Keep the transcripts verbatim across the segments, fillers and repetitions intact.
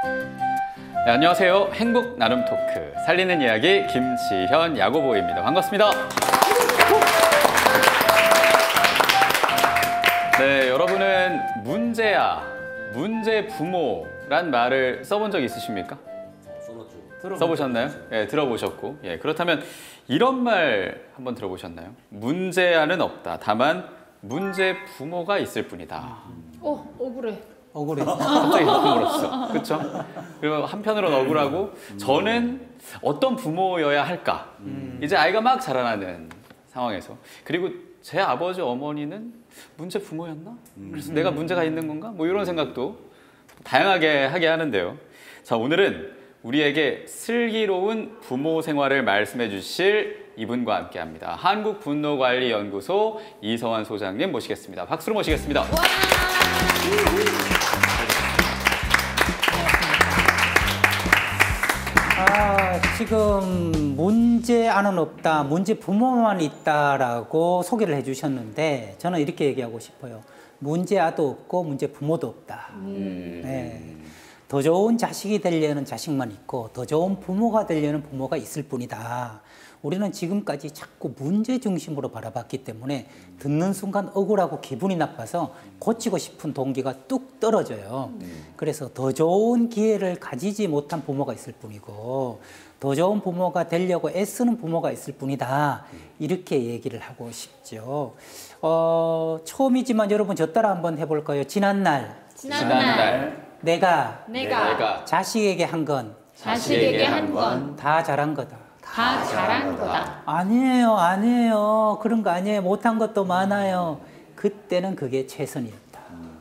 네, 안녕하세요. 행복 나눔 토크 살리는 이야기 김지현 야구보입니다. 반갑습니다. 네, 여러분은 문제야, 문제 부모란 말을 써본 적 있으십니까? 써봤죠. 써보셨나요? 예, 들어보셨고. 예, 그렇다면 이런 말 한번 들어보셨나요? 문제야는 없다. 다만 문제 부모가 있을 뿐이다. 어, 억울해. 억울해. 갑자기 부모로서. 그렇죠? 그리고 한편으로는 억울하고 저는 어떤 부모여야 할까? 음. 이제 아이가 막 자라나는 상황에서. 그리고 제 아버지 어머니는 문제 부모였나? 그래서 내가 문제가 있는 건가? 뭐 이런 생각도 다양하게 하게 하는데요. 자, 오늘은 우리에게 슬기로운 부모 생활을 말씀해 주실 이분과 함께 합니다. 한국분노관리연구소 이서환 소장님 모시겠습니다. 박수로 모시겠습니다. 와! 아, 지금 문제안은 없다, 문제 부모만 있다라고 소개를 해주셨는데 저는 이렇게 얘기하고 싶어요. 문제아도 없고 문제 부모도 없다. 음. 네. 더 좋은 자식이 되려는 자식만 있고 더 좋은 부모가 되려는 부모가 있을 뿐이다. 우리는 지금까지 자꾸 문제 중심으로 바라봤기 때문에 듣는 순간 억울하고 기분이 나빠서 고치고 싶은 동기가 뚝 떨어져요. 그래서 더 좋은 기회를 가지지 못한 부모가 있을 뿐이고 더 좋은 부모가 되려고 애쓰는 부모가 있을 뿐이다. 이렇게 얘기를 하고 싶죠. 어, 처음이지만 여러분 저 따라 한번 해볼까요? 지난날, 지난날 내가, 내가, 내가 자식에게 한 건 자식에게 한 건 다 다 잘한 거다. 잘한 거다. 아니에요, 아니에요. 그런 거 아니에요. 못한 것도 많아요. 그때는 그게 최선이었다.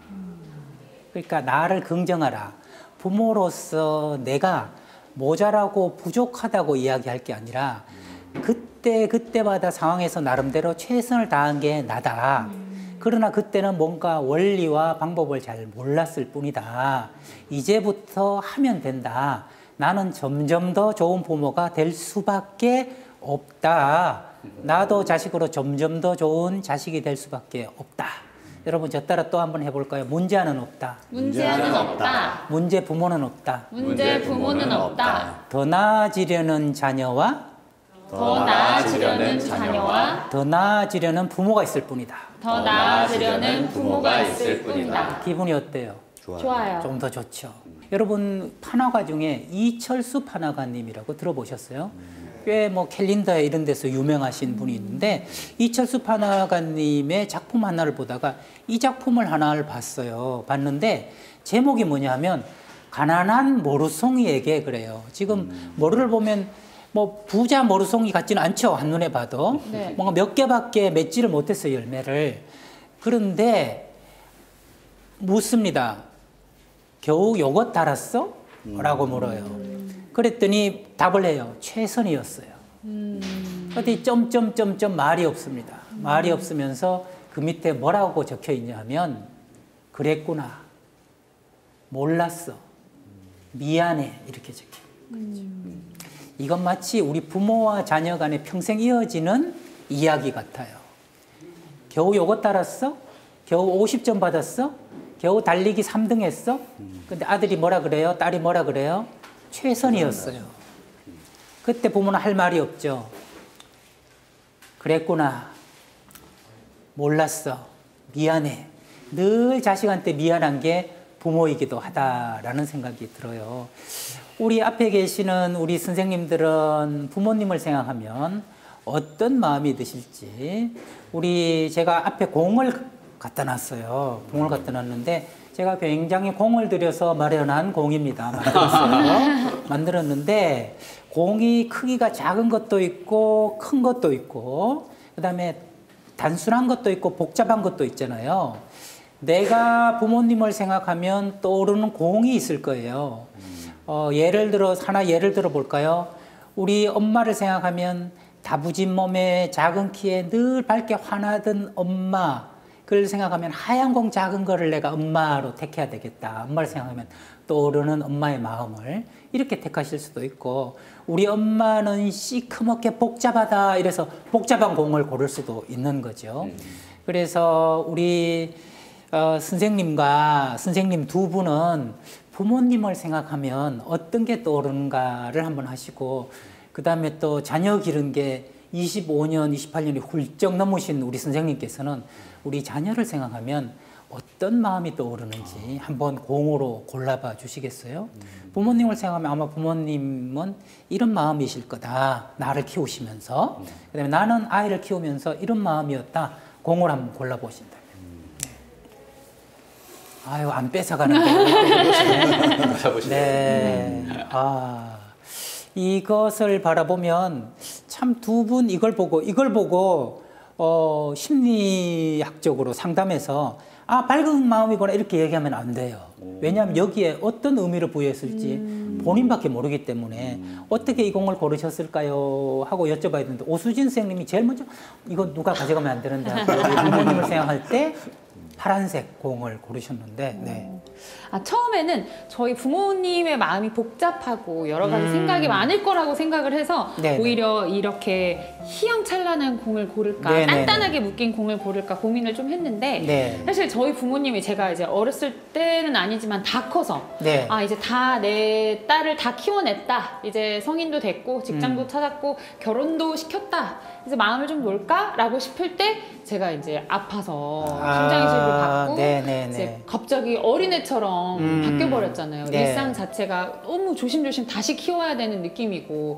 그러니까 나를 긍정하라. 부모로서 내가 모자라고 부족하다고 이야기할 게 아니라 그때 그때마다 상황에서 나름대로 최선을 다한 게 나다. 그러나 그때는 뭔가 원리와 방법을 잘 몰랐을 뿐이다. 이제부터 하면 된다. 나는 점점 더 좋은 부모가 될 수밖에 없다. 나도 자식으로 점점 더 좋은 자식이 될 수밖에 없다. 여러분 저 따라 또 한번 해볼까요? 문제는 없다. 문제는 없다. 문제 부모는 없다. 문제 부모는 없다. 더 나아지려는 자녀와 더 나아지려는 자녀와 더 나아지려는 부모가 있을 뿐이다. 더 나아지려는 부모가 있을 뿐이다. 기분이 어때요? 좋아요. 좀 더 좋죠. 여러분 판화가 중에 이철수 판화가님이라고 들어보셨어요? 꽤 뭐 캘린더에 이런 데서 유명하신 분이 있는데 이철수 판화가님의 작품 하나를 보다가 이 작품을 하나를 봤어요. 봤는데 제목이 뭐냐면 가난한 모루송이에게 그래요. 지금 모루를 보면 뭐 부자 모루송이 같지는 않죠. 한눈에 봐도. 네. 뭔가 몇 개밖에 맺지를 못했어요. 열매를. 그런데 묻습니다. 겨우 요것 달았어? 라고 물어요. 그랬더니 답을 해요. 최선이었어요. 어디 점점점점 말이 없습니다. 말이 없으면서 그 밑에 뭐라고 적혀 있냐 하면 그랬구나. 몰랐어. 미안해. 이렇게 적혀 있는 거죠. 이건 마치 우리 부모와 자녀 간에 평생 이어지는 이야기 같아요. 겨우 요것 달았어? 겨우 오십 점 받았어? 겨우 달리기 삼 등 했어? 근데 아들이 뭐라 그래요? 딸이 뭐라 그래요? 최선이었어요. 그때 부모는 할 말이 없죠. 그랬구나. 몰랐어. 미안해. 늘 자식한테 미안한 게 부모이기도 하다라는 생각이 들어요. 우리 앞에 계시는 우리 선생님들은 부모님을 생각하면 어떤 마음이 드실지. 우리 제가 앞에 공을 갖다 놨어요. 공을 갖다 놨는데 제가 굉장히 공을 들여서 마련한 공입니다. 만들었어요. 만들었는데 공이 크기가 작은 것도 있고 큰 것도 있고 그다음에 단순한 것도 있고 복잡한 것도 있잖아요. 내가 부모님을 생각하면 떠오르는 공이 있을 거예요. 어, 예를 들어 하나 예를 들어 볼까요? 우리 엄마를 생각하면 다부진 몸에 작은 키에 늘 밝게 환하던 엄마 그걸 생각하면 하얀 공 작은 거를 내가 엄마로 택해야 되겠다. 엄마를 생각하면 떠오르는 엄마의 마음을 이렇게 택하실 수도 있고 우리 엄마는 시커멓게 복잡하다 이래서 복잡한 공을 고를 수도 있는 거죠. 그래서 우리 어, 선생님과 선생님 두 분은 부모님을 생각하면 어떤 게 떠오르는가를 한번 하시고, 그 다음에 또 자녀 기른 게 이십오 년, 이십팔 년이 훌쩍 넘으신 우리 선생님께서는 우리 자녀를 생각하면 어떤 마음이 떠오르는지 한번 공으로 골라봐 주시겠어요? 부모님을 생각하면 아마 부모님은 이런 마음이실 거다. 나를 키우시면서. 그 다음에 나는 아이를 키우면서 이런 마음이었다. 공을 한번 골라보신다면. 아유, 안 뺏어가는데. 네. 아, 이것을 바라보면 참 두 분 이걸 보고, 이걸 보고, 어, 심리학적으로 상담해서 아, 밝은 마음이구나 이렇게 얘기하면 안 돼요. 왜냐하면 여기에 어떤 의미를 부여했을지 음. 본인밖에 모르기 때문에 음. 어떻게 이 공을 고르셨을까요? 하고 여쭤봐야 되는데, 오수진 선생님이 제일 먼저 이거 누가 가져가면 안 되는데 하고 부모님을 생각할 때 파란색 공을 고르셨는데, 네. 아, 처음에는 저희 부모님의 마음이 복잡하고 여러 가지 음. 생각이 많을 거라고 생각을 해서 네네. 오히려 이렇게 희영찬란한 공을 고를까, 네네네. 단단하게 묶인 공을 고를까 고민을 좀 했는데 네. 사실 저희 부모님이 제가 이제 어렸을 때는 아니지만 다 커서 네. 아, 이제 다 내 딸을 다 키워냈다. 이제 성인도 됐고 직장도 음. 찾았고 결혼도 시켰다. 그래서 마음을 좀 놓을까라고 싶을 때 제가 이제 아파서 아, 심장이식을 받고 네네네. 이제 갑자기 어린애처럼 음, 바뀌어버렸잖아요. 네. 일상 자체가 너무 조심조심 다시 키워야 되는 느낌이고,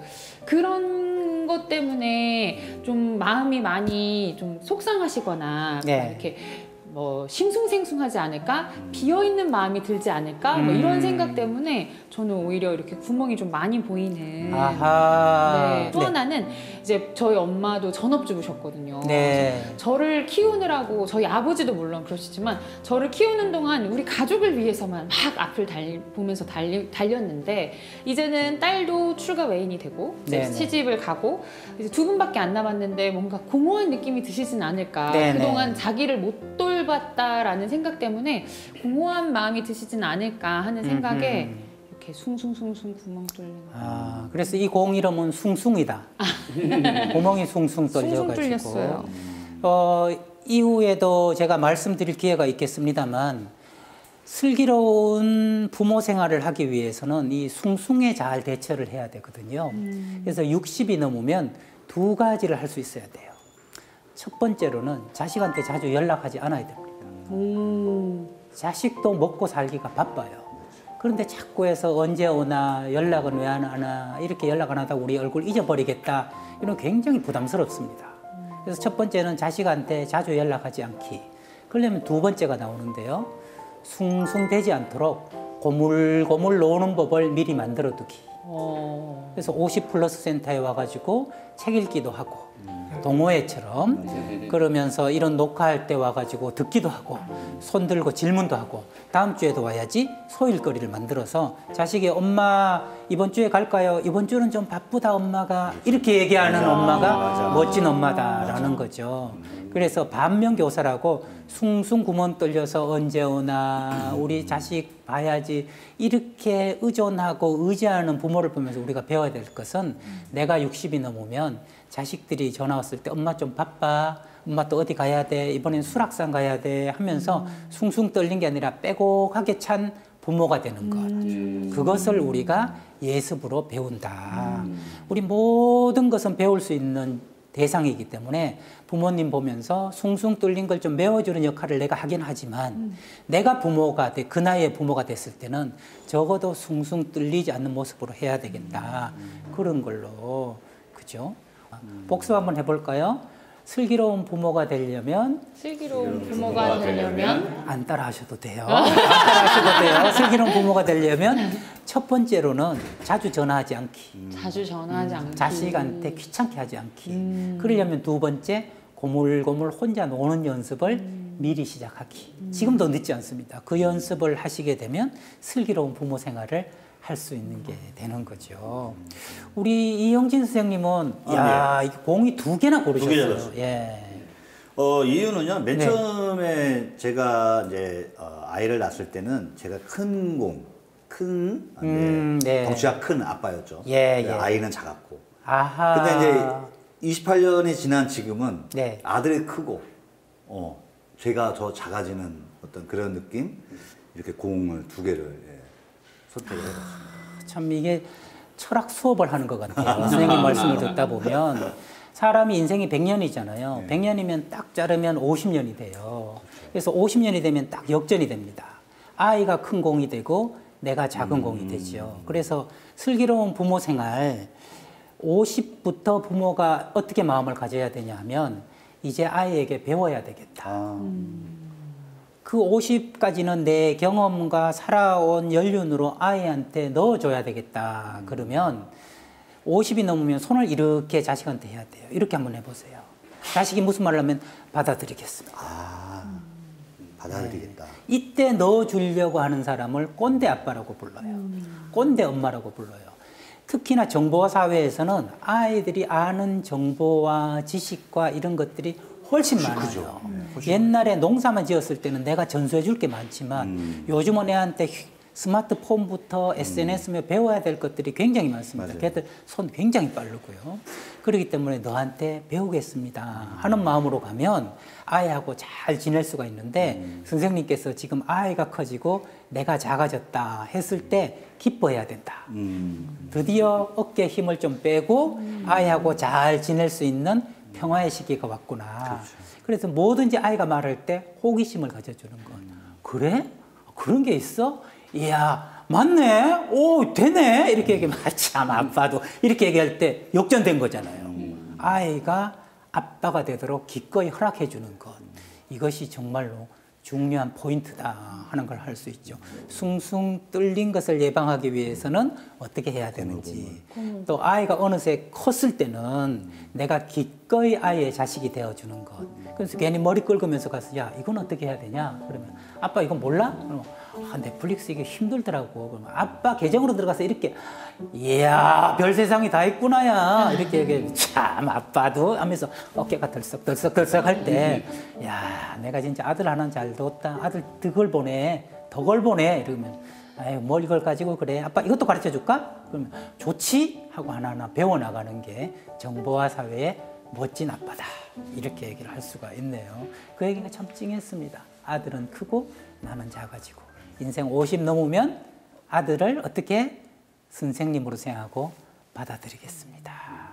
그런 것 때문에 좀 마음이 많이 좀 속상하시거나 네. 이렇게 뭐 싱숭생숭하지 않을까? 비어있는 마음이 들지 않을까? 뭐 이런 생각 때문에 저는 오히려 이렇게 구멍이 좀 많이 보이는. 아하. 네. 또 네. 하나는 이제 저희 엄마도 전업주부셨거든요. 네. 저를 키우느라고, 저희 아버지도 물론 그러시지만 저를 키우는 동안 우리 가족을 위해서만 막 앞을 달, 보면서 달리, 달렸는데 이제는 딸도 출가 외인이 되고 이제 시집을 가고 이제 두 분밖에 안 남았는데 뭔가 공허한 느낌이 드시진 않을까. 네네. 그동안 자기를 못 돌봤다라는 생각 때문에 공허한 마음이 드시진 않을까 하는 생각에 음흠. 이렇게 숭숭숭숭 구멍 뚫리는. 아, 그래서 이 공 이름은 숭숭이다. 구멍이 숭숭 뚫려가지고. 뚫렸어요. 어, 이후에도 제가 말씀드릴 기회가 있겠습니다만, 슬기로운 부모 생활을 하기 위해서는 이 숭숭에 잘 대처를 해야 되거든요. 음. 그래서 육십이 넘으면 두 가지를 할 수 있어야 돼요. 첫 번째로는 자식한테 자주 연락하지 않아야 됩니다. 음. 자식도 먹고 살기가 바빠요. 그런데 자꾸 해서 언제 오나, 연락은 왜 안 하나, 이렇게 연락 안 하다가 우리 얼굴 잊어버리겠다, 이런 굉장히 부담스럽습니다. 그래서 첫 번째는 자식한테 자주 연락하지 않기. 그러려면 두 번째가 나오는데요. 숭숭대지 않도록 고물고물 노는 법을 미리 만들어 두기. 그래서 오십 플러스 센터에 와가지고 책 읽기도 하고, 동호회처럼 그러면서 이런 녹화할 때 와가지고 듣기도 하고, 손 들고 질문도 하고, 다음 주에도 와야지 소일거리를 만들어서 자식이 엄마 이번 주에 갈까요? 이번 주는 좀 바쁘다 엄마가, 이렇게 얘기하는 맞아, 엄마가 맞아. 멋진 엄마다라는 맞아. 거죠. 그래서 반면교사라고 숭숭 구멍 뚫려서 언제 오나, 우리 자식 봐야지, 이렇게 의존하고 의지하는 부모를 보면서 우리가 배워야 될 것은, 내가 육십이 넘으면 자식들이 전화 왔을 때 엄마 좀 바빠, 엄마 또 어디 가야 돼, 이번엔 수락산 가야 돼 하면서 음. 숭숭 떨린 게 아니라 빼곡하게 찬 부모가 되는 것. 음. 그것을 우리가 예습으로 배운다. 음. 우리 모든 것은 배울 수 있는 대상이기 때문에 부모님 보면서 숭숭 뚫린 걸 좀 메워주는 역할을 내가 하긴 하지만 음. 내가 부모가 돼, 그 나이에 부모가 됐을 때는 적어도 숭숭 뚫리지 않는 모습으로 해야 되겠다. 음. 그런 걸로. 그죠? 음. 복습 한번 해볼까요? 슬기로운 부모가 되려면 슬기로운 부모가 되려면 안 따라 하셔도 돼요. 안 따라 하셔도 돼요. 슬기로운 부모가 되려면 첫 번째로는 자주 전화하지 않기. 자주 전화하지 않기. 자식한테 귀찮게 하지 않기. 음. 그러려면 두 번째, 고물고물 혼자 노는 연습을 음. 미리 시작하기. 음. 지금도 늦지 않습니다. 그 연습을 하시게 되면 슬기로운 부모 생활을 할 수 있는 게 되는 거죠. 우리 이영진 선생님은 아, 야, 네. 공이 두 개나 고르셨어요. 두 개 예. 어, 이유는요. 맨 네. 처음에 제가 이제 어, 아이를 낳았을 때는 제가 큰 공, 큰 음, 네. 덩치가 큰 아빠였죠. 예, 예. 아이는 작았고. 아하. 근데 이제 이십팔 년이 지난 지금은 네. 아들이 크고, 어, 제가 더 작아지는 어떤 그런 느낌. 이렇게 공을 두 개를. 예. 선택을 해봤습니다. 참 이게 철학 수업을 하는 것 같아요. 선생님 말씀을 듣다 보면 사람이 인생이 백 년이잖아요. 네. 백 년이면 딱 자르면 오십 년이 돼요. 그래서 오십 년이 되면 딱 역전이 됩니다. 아이가 큰 공이 되고 내가 작은 음. 공이 되죠. 그래서 슬기로운 부모 생활 오십부터 부모가 어떻게 마음을 가져야 되냐 하면 이제 아이에게 배워야 되겠다. 아. 음. 그 오십까지는 내 경험과 살아온 연륜으로 아이한테 넣어줘야 되겠다. 음. 그러면 오십이 넘으면 손을 이렇게 자식한테 해야 돼요. 이렇게 한번 해보세요. 자식이 무슨 말을 하면 받아들이겠습니다. 아, 받아들이겠다. 네. 이때 넣어주려고 하는 사람을 꼰대 아빠라고 불러요. 음. 꼰대 엄마라고 불러요. 특히나 정보화 사회에서는 아이들이 아는 정보와 지식과 이런 것들이 훨씬 많아요. 크죠. 네, 훨씬 옛날에 농사만 지었을 때는 내가 전수해 줄 게 많지만 음. 요즘은 애한테 스마트폰부터 에스엔에스며 음. 배워야 될 것들이 굉장히 많습니다. 맞아요. 걔들 손 굉장히 빠르고요. 그렇기 때문에 너한테 배우겠습니다 음. 하는 마음으로 가면 아이하고 잘 지낼 수가 있는데 음. 선생님께서 지금 아이가 커지고 내가 작아졌다 했을 때 기뻐해야 된다. 음. 드디어 어깨에 힘을 좀 빼고 음. 아이하고 잘 지낼 수 있는 평화의 시기가 왔구나. 그렇죠. 그래서 뭐든지 아이가 말할 때 호기심을 가져주는 것. 음. 그래? 그런 게 있어? 이야, 맞네? 오, 되네? 이렇게 얘기하면, 아, 참, 아빠도. 이렇게 얘기할 때 역전된 거잖아요. 음. 아이가 아빠가 되도록 기꺼이 허락해 주는 것. 이것이 정말로 중요한 포인트다 하는 걸 할 수 있죠. 숭숭 뚫린 것을 예방하기 위해서는 어떻게 해야 되는지. 또 아이가 어느새 컸을 때는 내가 기꺼이 아이의 자식이 되어주는 것. 그래서 괜히 머리 긁으면서 가서 야, 이건 어떻게 해야 되냐? 그러면 아빠 이거 몰라? 그러면 아, 넷플릭스 이게 힘들더라고. 그러면 아빠 계정으로 들어가서 이렇게 이야, 별 세상이 다 있구나야. 이렇게 얘기해. 참, 아빠도 하면서 어깨가 덜썩덜썩덜썩 할 때 야, 내가 진짜 아들 하나 잘 뒀다. 아들 덕을 보내. 덕을 보내. 이러면 아유, 뭘 이걸 가지고 그래. 아빠 이것도 가르쳐 줄까? 그러면 좋지? 하고 하나하나 배워나가는 게 정보화 사회의 멋진 아빠다. 이렇게 얘기를 할 수가 있네요. 그 얘기가 참 찡했습니다. 아들은 크고 나는 작아지고. 인생 오십 넘으면 아들을 어떻게 선생님으로 생각하고 받아들이겠습니다.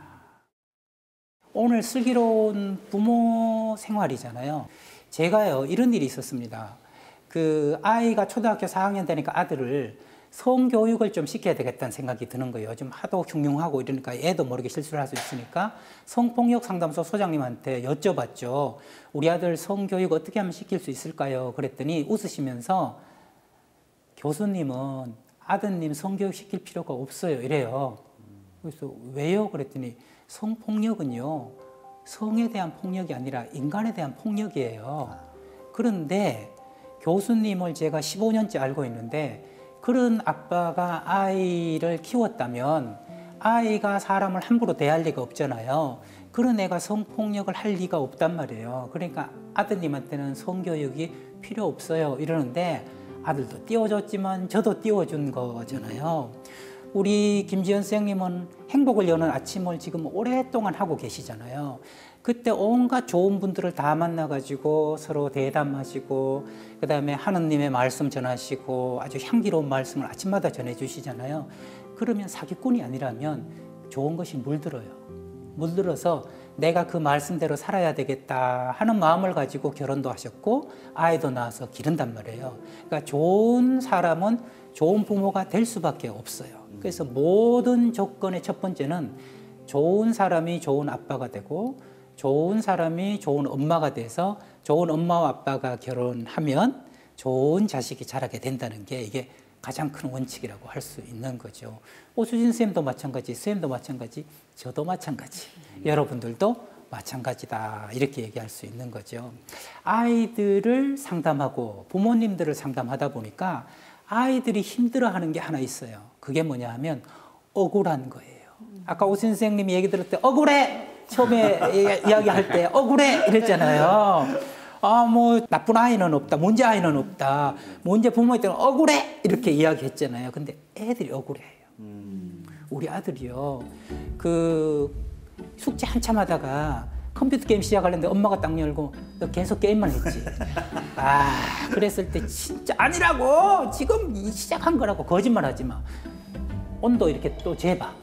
오늘 슬기로운 부모 생활이잖아요. 제가요, 이런 일이 있었습니다. 그 아이가 초등학교 사 학년 되니까 아들을 성교육을 좀 시켜야 되겠다는 생각이 드는 거예요. 요즘 하도 흉흉하고 이러니까 애도 모르게 실수를 할 수 있으니까 성폭력 상담소 소장님한테 여쭤봤죠. 우리 아들 성교육 어떻게 하면 시킬 수 있을까요? 그랬더니 웃으시면서 교수님은 아드님 성교육 시킬 필요가 없어요. 이래요. 그래서 왜요? 그랬더니 성폭력은요, 성에 대한 폭력이 아니라 인간에 대한 폭력이에요. 그런데 교수님을 제가 십오 년째 알고 있는데 그런 아빠가 아이를 키웠다면 아이가 사람을 함부로 대할 리가 없잖아요. 그런 애가 성폭력을 할 리가 없단 말이에요. 그러니까 아드님한테는 성교육이 필요 없어요. 이러는데 아들도 띄워줬지만 저도 띄워준 거잖아요. 우리 김지연 선생님은 행복을 여는 아침을 지금 오랫동안 하고 계시잖아요. 그때 온갖 좋은 분들을 다 만나가지고 서로 대담하시고 그 다음에 하느님의 말씀 전하시고 아주 향기로운 말씀을 아침마다 전해주시잖아요. 그러면 사기꾼이 아니라면 좋은 것이 물들어요. 물들어서 내가 그 말씀대로 살아야 되겠다 하는 마음을 가지고 결혼도 하셨고 아이도 낳아서 기른단 말이에요. 그러니까 좋은 사람은 좋은 부모가 될 수밖에 없어요. 그래서 모든 조건의 첫 번째는 좋은 사람이 좋은 아빠가 되고 좋은 사람이 좋은 엄마가 돼서 좋은 엄마와 아빠가 결혼하면 좋은 자식이 자라게 된다는 게 이게 가장 큰 원칙이라고 할 수 있는 거죠. 오수진 선생님도 마찬가지, 선생님도 마찬가지, 저도 마찬가지, 음. 여러분들도 마찬가지다 이렇게 얘기할 수 있는 거죠. 아이들을 상담하고 부모님들을 상담하다 보니까 아이들이 힘들어하는 게 하나 있어요. 그게 뭐냐 하면 억울한 거예요. 아까 오수진 선생님이 얘기 들을 때 억울해! 처음에 이야기할 때 억울해! 이랬잖아요. 아, 뭐, 나쁜 아이는 없다. 문제 아이는 없다. 문제 부모일 때는 억울해! 이렇게 이야기했잖아요. 근데 애들이 억울해요. 우리 아들이요. 그, 숙제 한참 하다가 컴퓨터 게임 시작하려는데 엄마가 딱 열고 너 계속 게임만 했지. 아, 그랬을 때 진짜 아니라고. 지금 시작한 거라고. 거짓말하지 마. 온도 이렇게 또 재봐.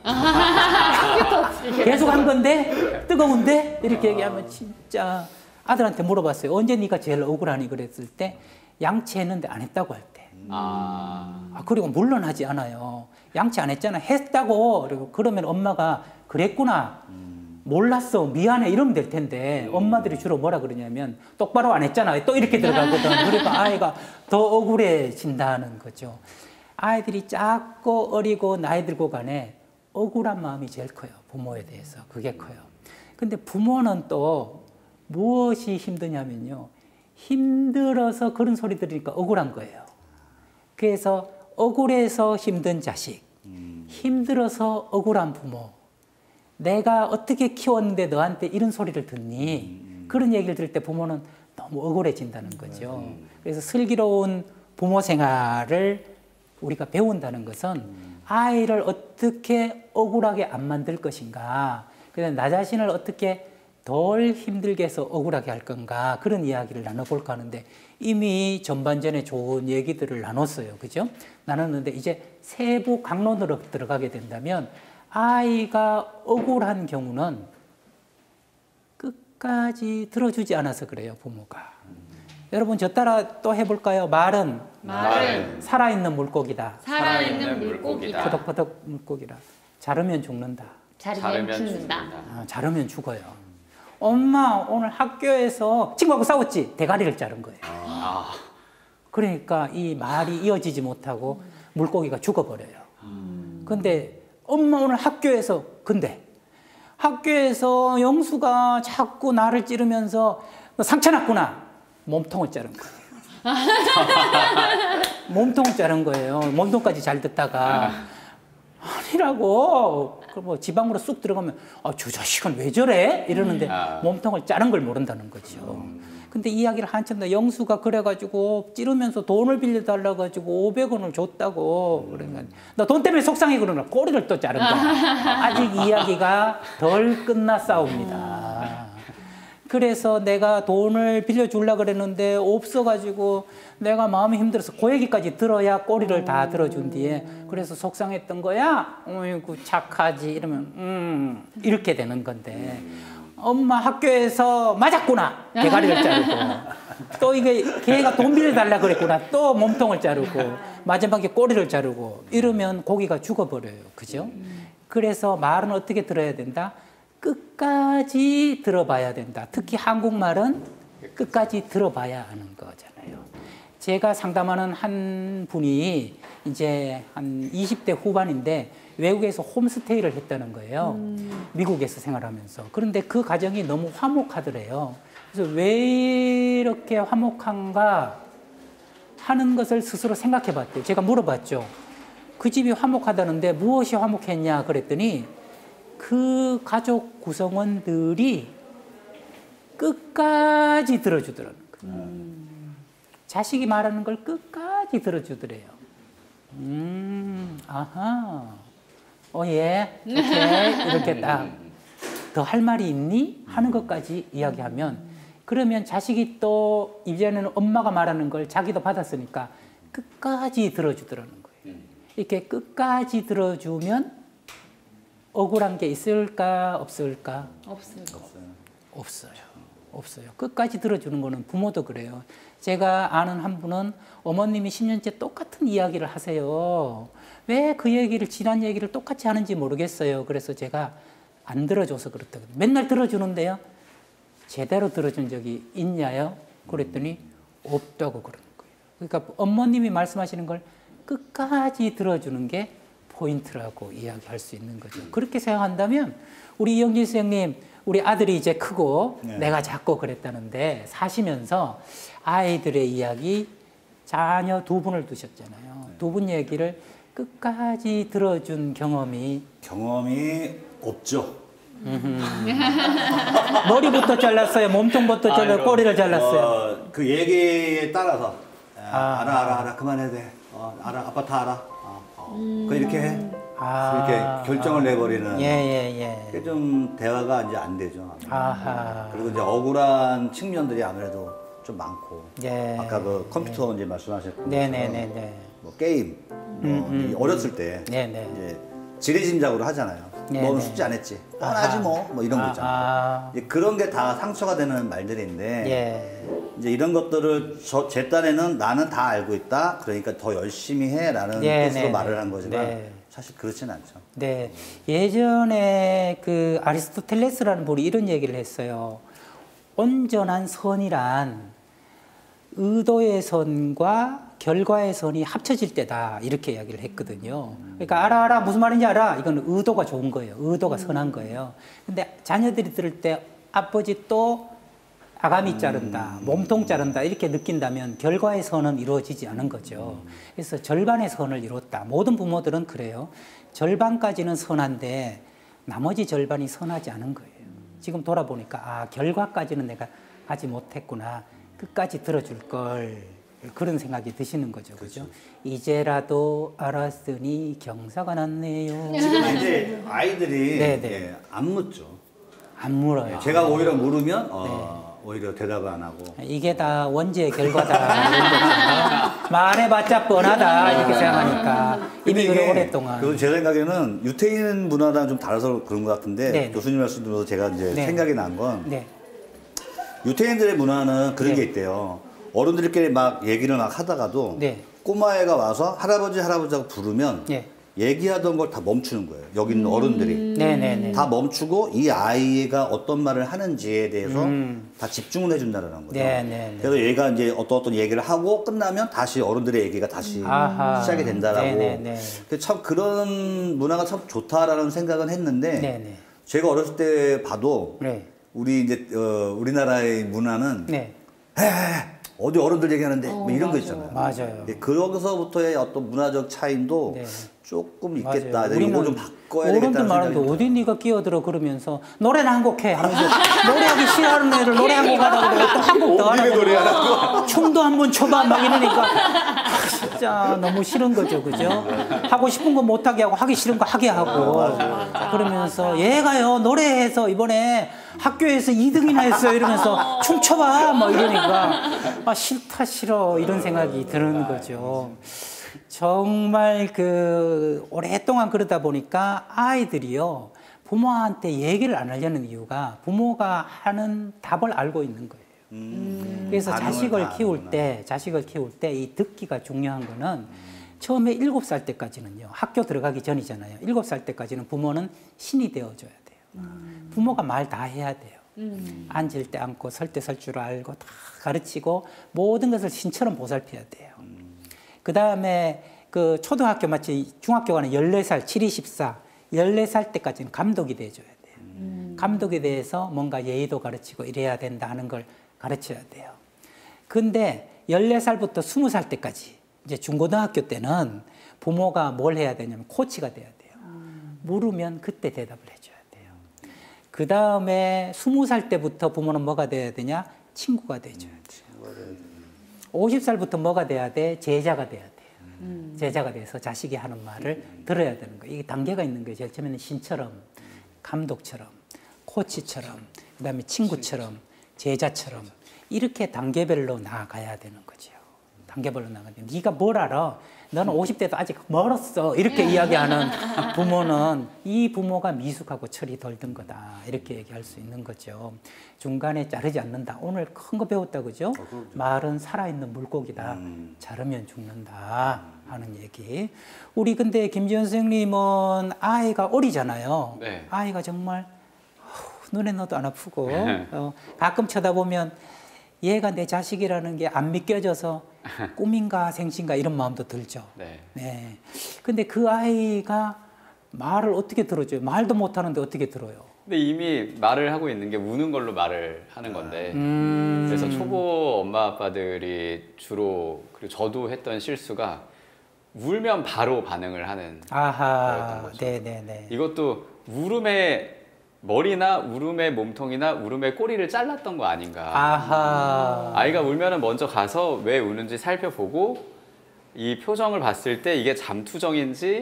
계속 한 건데 뜨거운데 이렇게 얘기하면 진짜. 아들한테 물어봤어요. 언제 네가 제일 억울하니 그랬을 때 양치했는데 안 했다고 할 때. 아. 아, 그리고 물론 하지 않아요. 양치 안 했잖아. 했다고. 그리고 그러면 엄마가 그랬구나. 몰랐어. 미안해. 이러면 될 텐데 엄마들이 주로 뭐라 그러냐면 똑바로 안 했잖아. 또 이렇게 들어가거든. 그러니까 아이가 더 억울해진다는 거죠. 아이들이 작고 어리고 나이 들고 간에 억울한 마음이 제일 커요. 부모에 대해서. 그게 커요. 근데 부모는 또 무엇이 힘드냐면요. 힘들어서 그런 소리 들으니까 억울한 거예요. 그래서 억울해서 힘든 자식, 힘들어서 억울한 부모, 내가 어떻게 키웠는데 너한테 이런 소리를 듣니? 그런 얘기를 들을 때 부모는 너무 억울해진다는 거죠. 그래서 슬기로운 부모 생활을 우리가 배운다는 것은 아이를 어떻게 억울하게 안 만들 것인가, 그다음에 나 자신을 어떻게 덜 힘들게 해서 억울하게 할 건가, 그런 이야기를 나눠볼까 하는데 이미 전반전에 좋은 얘기들을 나눴어요. 그죠? 나눴는데 이제 세부 강론으로 들어가게 된다면 아이가 억울한 경우는 끝까지 들어주지 않아서 그래요, 부모가. 음. 여러분 저 따라 또 해볼까요? 말은, 말은 살아있는 물고기다. 살아있는 물고기다. 퍼덕퍼덕 물고기라. 자르면 죽는다. 자르면 죽는다. 아, 자르면 죽어요. 엄마 오늘 학교에서 친구하고 싸웠지? 대가리를 자른 거예요. 아. 그러니까 이 말이 이어지지 못하고 물고기가 죽어버려요. 근데 엄마 오늘 학교에서, 근데 학교에서 영수가 자꾸 나를 찌르면서 너 상처 났구나. 몸통을 자른 거예요. 몸통을 자른 거예요. 몸통까지 잘 듣다가 아니라고. 뭐 지방으로 쑥 들어가면 아, 저 자식은 왜 저래? 이러는데 아. 몸통을 자른 걸 모른다는 거죠. 근데 이야기를 한참 더 영수가 그래가지고 찌르면서 돈을 빌려달라 가지고 오백 원을 줬다고. 그러니까 너 돈 때문에 속상해 그러나 꼬리를 또 자른 거야. 아직 이야기가 덜 끝났사옵니다. 그래서 내가 돈을 빌려주려고 그랬는데 없어가지고 내가 마음이 힘들어서 그 얘기까지 들어야 꼬리를 다 들어준 뒤에 그래서 속상했던 거야? 어이구 착하지 이러면 음 이렇게 되는 건데 엄마 학교에서 맞았구나. 대가리를 자르고 또 이게 걔가 돈 빌려달라 그랬구나. 또 몸통을 자르고 마지막에 꼬리를 자르고 이러면 고기가 죽어버려요. 그죠? 그래서 말은 어떻게 들어야 된다? 끝까지 들어봐야 된다. 특히 한국말은 끝까지 들어봐야 하는 거잖아요. 제가 상담하는 한 분이 이제 한 이십 대 후반인데 외국에서 홈스테이를 했다는 거예요. 음. 미국에서 생활하면서. 그런데 그 가정이 너무 화목하더래요. 그래서 왜 이렇게 화목한가 하는 것을 스스로 생각해 봤대요. 제가 물어봤죠. 그 집이 화목하다는데 무엇이 화목했냐 그랬더니 그 가족 구성원들이 끝까지 들어주더라는 거예요. 음. 자식이 말하는 걸 끝까지 들어주더래요. 음, 아하, 어, 예, 오케이, 이렇게 딱. 더 할 말이 있니? 하는 것까지 이야기하면, 그러면 자식이 또 이제는 엄마가 말하는 걸 자기도 받았으니까 끝까지 들어주더라는 거예요. 이렇게 끝까지 들어주면 억울한 게 있을까 없을까? 없어요. 없어요. 없어요. 끝까지 들어주는 거는 부모도 그래요. 제가 아는 한 분은 어머님이 십 년째 똑같은 이야기를 하세요. 왜 그 얘기를 지난 얘기를 똑같이 하는지 모르겠어요. 그래서 제가 안 들어줘서 그렇다거든요. 맨날 들어주는데요. 제대로 들어준 적이 있냐요? 그랬더니 없다고 그러는 거예요. 그러니까 어머님이 말씀하시는 걸 끝까지 들어주는 게 포인트라고 이야기할 수 있는 거죠. 그렇게 생각한다면 우리 이영진 선생님, 우리 아들이 이제 크고 네. 내가 작고 그랬다는데 사시면서 아이들의 이야기 자녀 두 분을 두셨잖아요. 네. 두 분 얘기를 끝까지 들어준 경험이 경험이 없죠. 머리부터 잘랐어요. 몸통부터 잘랐어요. 꼬리를 잘랐어요. 어, 그 얘기에 따라서 아, 알아 알아 알아 그만해야 돼. 어, 알아 아빠 다 알아. 어, 어. 음. 그 이렇게 해. 아. 이렇게 결정을 내버리는. 예, 예, 예. 그게 좀 대화가 이제 안 되죠. 아하. 그리고 이제 억울한 측면들이 아무래도 좀 많고. 예. 아까 그 컴퓨터 예. 이제 말씀하셨던 네네네네. 뭐 게임, 뭐 음, 음. 어렸을 때 네네. 이제 지레짐작으로 하잖아요. 네네. 너는 숙제 안 했지? 뻔하지 뭐, 뭐 이런 거 있잖아요. 아. 이제 그런 게 다 상처가 되는 말들인데 예. 이제 이런 것들을 저, 제 딴에는 나는 다 알고 있다. 그러니까 더 열심히 해라는 네, 뜻으로 네, 말을 네. 한 거지만 네. 사실 그렇진 않죠. 네. 예전에 그 아리스토텔레스라는 분이 이런 얘기를 했어요. 온전한 선이란 의도의 선과 결과의 선이 합쳐질 때다. 이렇게 이야기를 했거든요. 그러니까 알아, 알아. 무슨 말인지 알아. 이건 의도가 좋은 거예요. 의도가 선한 거예요. 근데 자녀들이 들을 때 아버지 또 아가미 자른다, 몸통 자른다 이렇게 느낀다면 결과의 선은 이루어지지 않은 거죠. 그래서 절반의 선을 이뤘다. 모든 부모들은 그래요. 절반까지는 선한데 나머지 절반이 선하지 않은 거예요. 지금 돌아보니까 아 결과까지는 내가 하지 못했구나. 끝까지 들어줄 걸. 그런 생각이 드시는 거죠. 그죠? 그렇죠. 이제라도 알았으니 경사가 났네요. 지금 이제 아이들이 예, 안 묻죠. 안 물어요. 제가 오히려 물으면 어, 네. 오히려 대답을 안 하고. 이게 다 원죄의 결과다. 말해봤자 뻔하다 이렇게 생각하니까 이미 그래 오랫동안. 그건 제 생각에는 유태인 문화랑 좀 달라서 그런 것 같은데 네. 교수님 말씀 들어서 제가 이제 네. 생각이 난 건 네. 유태인들의 문화는 그런 네. 게 있대요. 어른들끼리 막 얘기를 막 하다가도 네. 꼬마애가 와서 할아버지 할아버지하고 부르면 네. 얘기하던 걸 다 멈추는 거예요. 여기 있는 음. 어른들이. 네네네. 다 멈추고 이 아이가 어떤 말을 하는지에 대해서 음. 다 집중을 해준다는 거죠. 네네네. 그래서 얘가 이제 어떤 어떤 얘기를 하고 끝나면 다시 어른들의 얘기가 다시 아하. 시작이 된다라고. 네네네. 참 그런 문화가 참 좋다라는 생각은 했는데 네네. 제가 어렸을 때 봐도 네. 우리 이제 어, 우리나라의 문화는 네. 에 어디 어른들 얘기하는데 어, 뭐 이런 맞아요. 거 있잖아요. 맞아요. 예, 거기서부터의 어떤 문화적 차이도 네. 조금 있겠다. 맞아요. 이거 좀 바꿔야 어른들 되겠다는 말하는데 생각이 어디 네가 끼어들어 그러면서 노래나 한 곡 해 하면서 노래하기 싫어하는 애를 노래 한 곡 하라고 그러고 또 한 곡 더 하라고 춤도 한번 춰봐 막 이러니까 아, 진짜 너무 싫은 거죠, 그죠? 하고 싶은 거 못하게 하고 하기 싫은 거 하게 하고 그러면서 얘가요 노래해서 이번에 학교에서 이 등이나 했어요 이러면서 춤춰봐 막 이러니까 아 싫다 싫어 이런 생각이 드는 거죠. 정말 그 오랫동안 그러다 보니까 아이들이요 부모한테 얘기를 안 하려는 이유가 부모가 하는 답을 알고 있는 거예요. 음, 그래서 자식을 키울 때 자식을 키울 때 이 듣기가 중요한 거는 처음에 일곱 살 때까지는요 학교 들어가기 전이잖아요. 일곱 살 때까지는 부모는 신이 되어줘야 돼요. 음. 부모가 말 다 해야 돼요. 음. 앉을 때 앉고 설 때 설 줄 알고 다 가르치고 모든 것을 신처럼 보살펴야 돼요. 그 다음에 그 초등학교 마치 중학교 가는 열네 살, 칠, 이, 십사, 열네 살 때까지는 감독이 돼줘야 돼요. 음. 감독에 대해서 뭔가 예의도 가르치고 이래야 된다 하는 걸 가르쳐야 돼요. 근데 열네 살부터 스무 살 때까지 이제 중고등학교 때는 부모가 뭘 해야 되냐면 코치가 돼야 돼요. 음. 물으면 그때 대답을 해줘야 돼요. 그 다음에 스무 살 때부터 부모는 뭐가 돼야 되냐? 친구가 돼줘야 돼요. 오십 살부터 뭐가 돼야 돼? 제자가 돼야 돼요. 음. 제자가 돼서 자식이 하는 말을 들어야 되는 거예요. 이게 단계가 있는 거예요. 제일 처음에는 신처럼, 감독처럼, 코치처럼, 그 다음에 친구처럼, 제자처럼 이렇게 단계별로 나아가야 되는 거죠. 단계별로 나가야 돼. 네가 뭘 알아? 너는 오십 대도 아직 멀었어. 이렇게 이야기하는 부모는 이 부모가 미숙하고 철이 덜 든 거다. 이렇게 얘기할 수 있는 거죠. 중간에 자르지 않는다. 오늘 큰 거 배웠다, 그죠? 어, 말은 살아있는 물고기다. 음. 자르면 죽는다. 하는 얘기. 우리 근데 김지현 선생님은 아이가 어리잖아요. 네. 아이가 정말 어후, 눈에 넣어도 안 아프고 어, 가끔 쳐다보면 얘가 내 자식이라는 게 안 믿겨져서 꿈인가 생신가 이런 마음도 들죠. 네. 네. 근데 그 아이가 말을 어떻게 들어줘요? 말도 못하는데 어떻게 들어요? 근데 이미 말을 하고 있는 게 우는 걸로 말을 하는 건데 음... 그래서 초보 엄마 아빠들이 주로 그리고 저도 했던 실수가 울면 바로 반응을 하는 아하. 거였던 거죠. 네네네. 이것도 울음에 머리나 울음의 몸통이나 울음의 꼬리를 잘랐던 거 아닌가. 아하. 아이가 울면은 먼저 가서 왜 우는지 살펴보고 이 표정을 봤을 때 이게 잠투정인지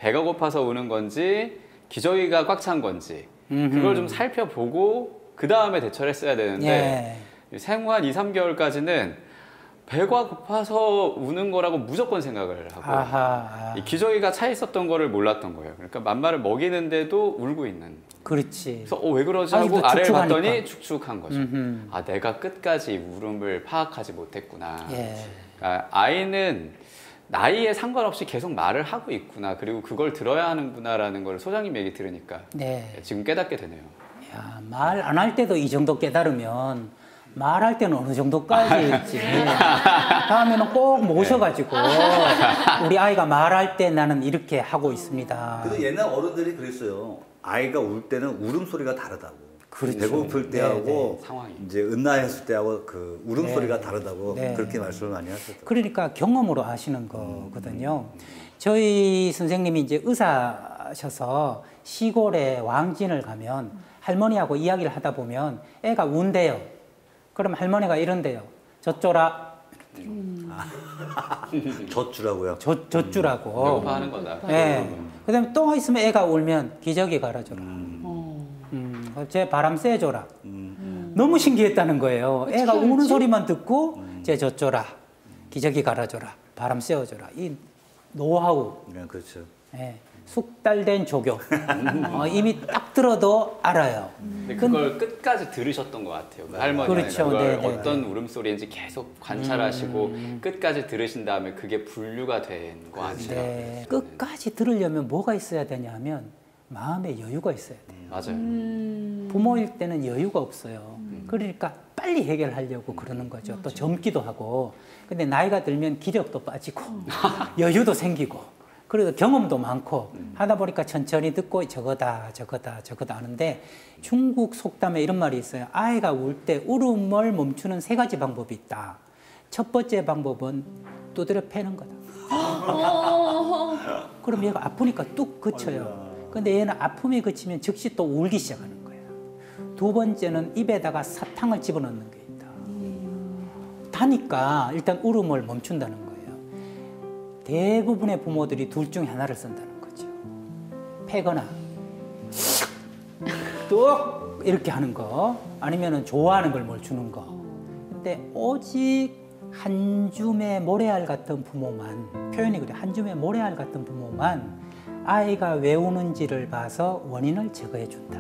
배가 고파서 우는 건지 기저귀가 꽉 찬 건지 그걸 좀 살펴보고 그 다음에 대처를 했어야 되는데 예. 생후 한 이, 삼 개월까지는 배가 고파서 우는 거라고 무조건 생각을 하고 아하. 이 기저귀가 차 있었던 거를 몰랐던 거예요. 그러니까 맘마를 먹이는데도 울고 있는. 그렇지. 그래서 어, 왜 그러지 하고 아래를 축축하니까. 봤더니 축축한 거죠. 음흠. 아 내가 끝까지 울음을 파악하지 못했구나. 예. 그러니까 아이는 나이에 상관없이 계속 말을 하고 있구나. 그리고 그걸 들어야 하는구나라는 걸 소장님 얘기 들으니까 네. 지금 깨닫게 되네요. 야, 말 안 할 때도 이 정도 깨달으면 말할 때는 어느 정도까지 있지. 다음에는 꼭 모셔가지고 우리 아이가 말할 때 나는 이렇게 하고 있습니다. 근데 옛날 어른들이 그랬어요. 아이가 울 때는 울음소리가 다르다고. 그렇죠. 배고플 때하고 상황이 이제 은나했을 때하고 그 울음소리가 네. 다르다고 네. 그렇게 말씀을 많이 하셨더라고요. 그러니까 경험으로 아시는 거거든요. 음. 저희 선생님이 이제 의사셔서 시골에 왕진을 가면 할머니하고 이야기를 하다 보면 애가 운대요. 그럼 할머니가 이런대요. 젖줘라. 음. 젖주라고요? 젖, 젖주라고. 배고파하는 거다. 네. 그 다음에 또 있으면 애가 울면 기저귀 갈아줘라. 음. 음. 제 바람 쐬줘라. 음. 너무 신기했다는 거예요. 그치, 애가 우는 그치? 소리만 듣고 음. 제 젖줘라. 기저귀 갈아줘라. 바람 쐬어줘라. 이 노하우. 네, 그렇죠. 네. 숙달된 조교. 어, 이미 딱 들어도 알아요. 근데 그걸 근, 끝까지 들으셨던 것 같아요. 그 할머니가 그렇죠. 그걸 네네. 어떤 울음소리인지 계속 관찰하시고 음. 끝까지 들으신 다음에 그게 분류가 된 거 아니에요? 네. 끝까지 들으려면 뭐가 있어야 되냐면 마음의 여유가 있어야 돼요. 음, 맞아요. 음. 부모일 때는 여유가 없어요. 음. 그러니까 빨리 해결하려고 그러는 거죠. 또 젊기도 하고. 근데 나이가 들면 기력도 빠지고 여유도 생기고 그래도 경험도 많고 음. 하다 보니까 천천히 듣고 저거다 저거다 저거다 하는데 중국 속담에 이런 말이 있어요. 아이가 울 때 울음을 멈추는 세 가지 방법이 있다. 첫 번째 방법은 두드려 패는 거다. 그럼 얘가 아프니까 뚝 그쳐요. 근데 얘는 아픔이 그치면 즉시 또 울기 시작하는 거예요. 두 번째는 입에다가 사탕을 집어넣는 게 있다. 다니까 일단 울음을 멈춘다는 거예요. 대부분의 부모들이 둘 중에 하나를 쓴다는 거죠. 패거나 뚝 이렇게 하는 거 아니면 좋아하는 걸 뭘 주는 거. 근데 오직 한 줌의 모래알 같은 부모만 표현이 그래 한 줌의 모래알 같은 부모만 아이가 왜 우는지를 봐서 원인을 제거해 준다.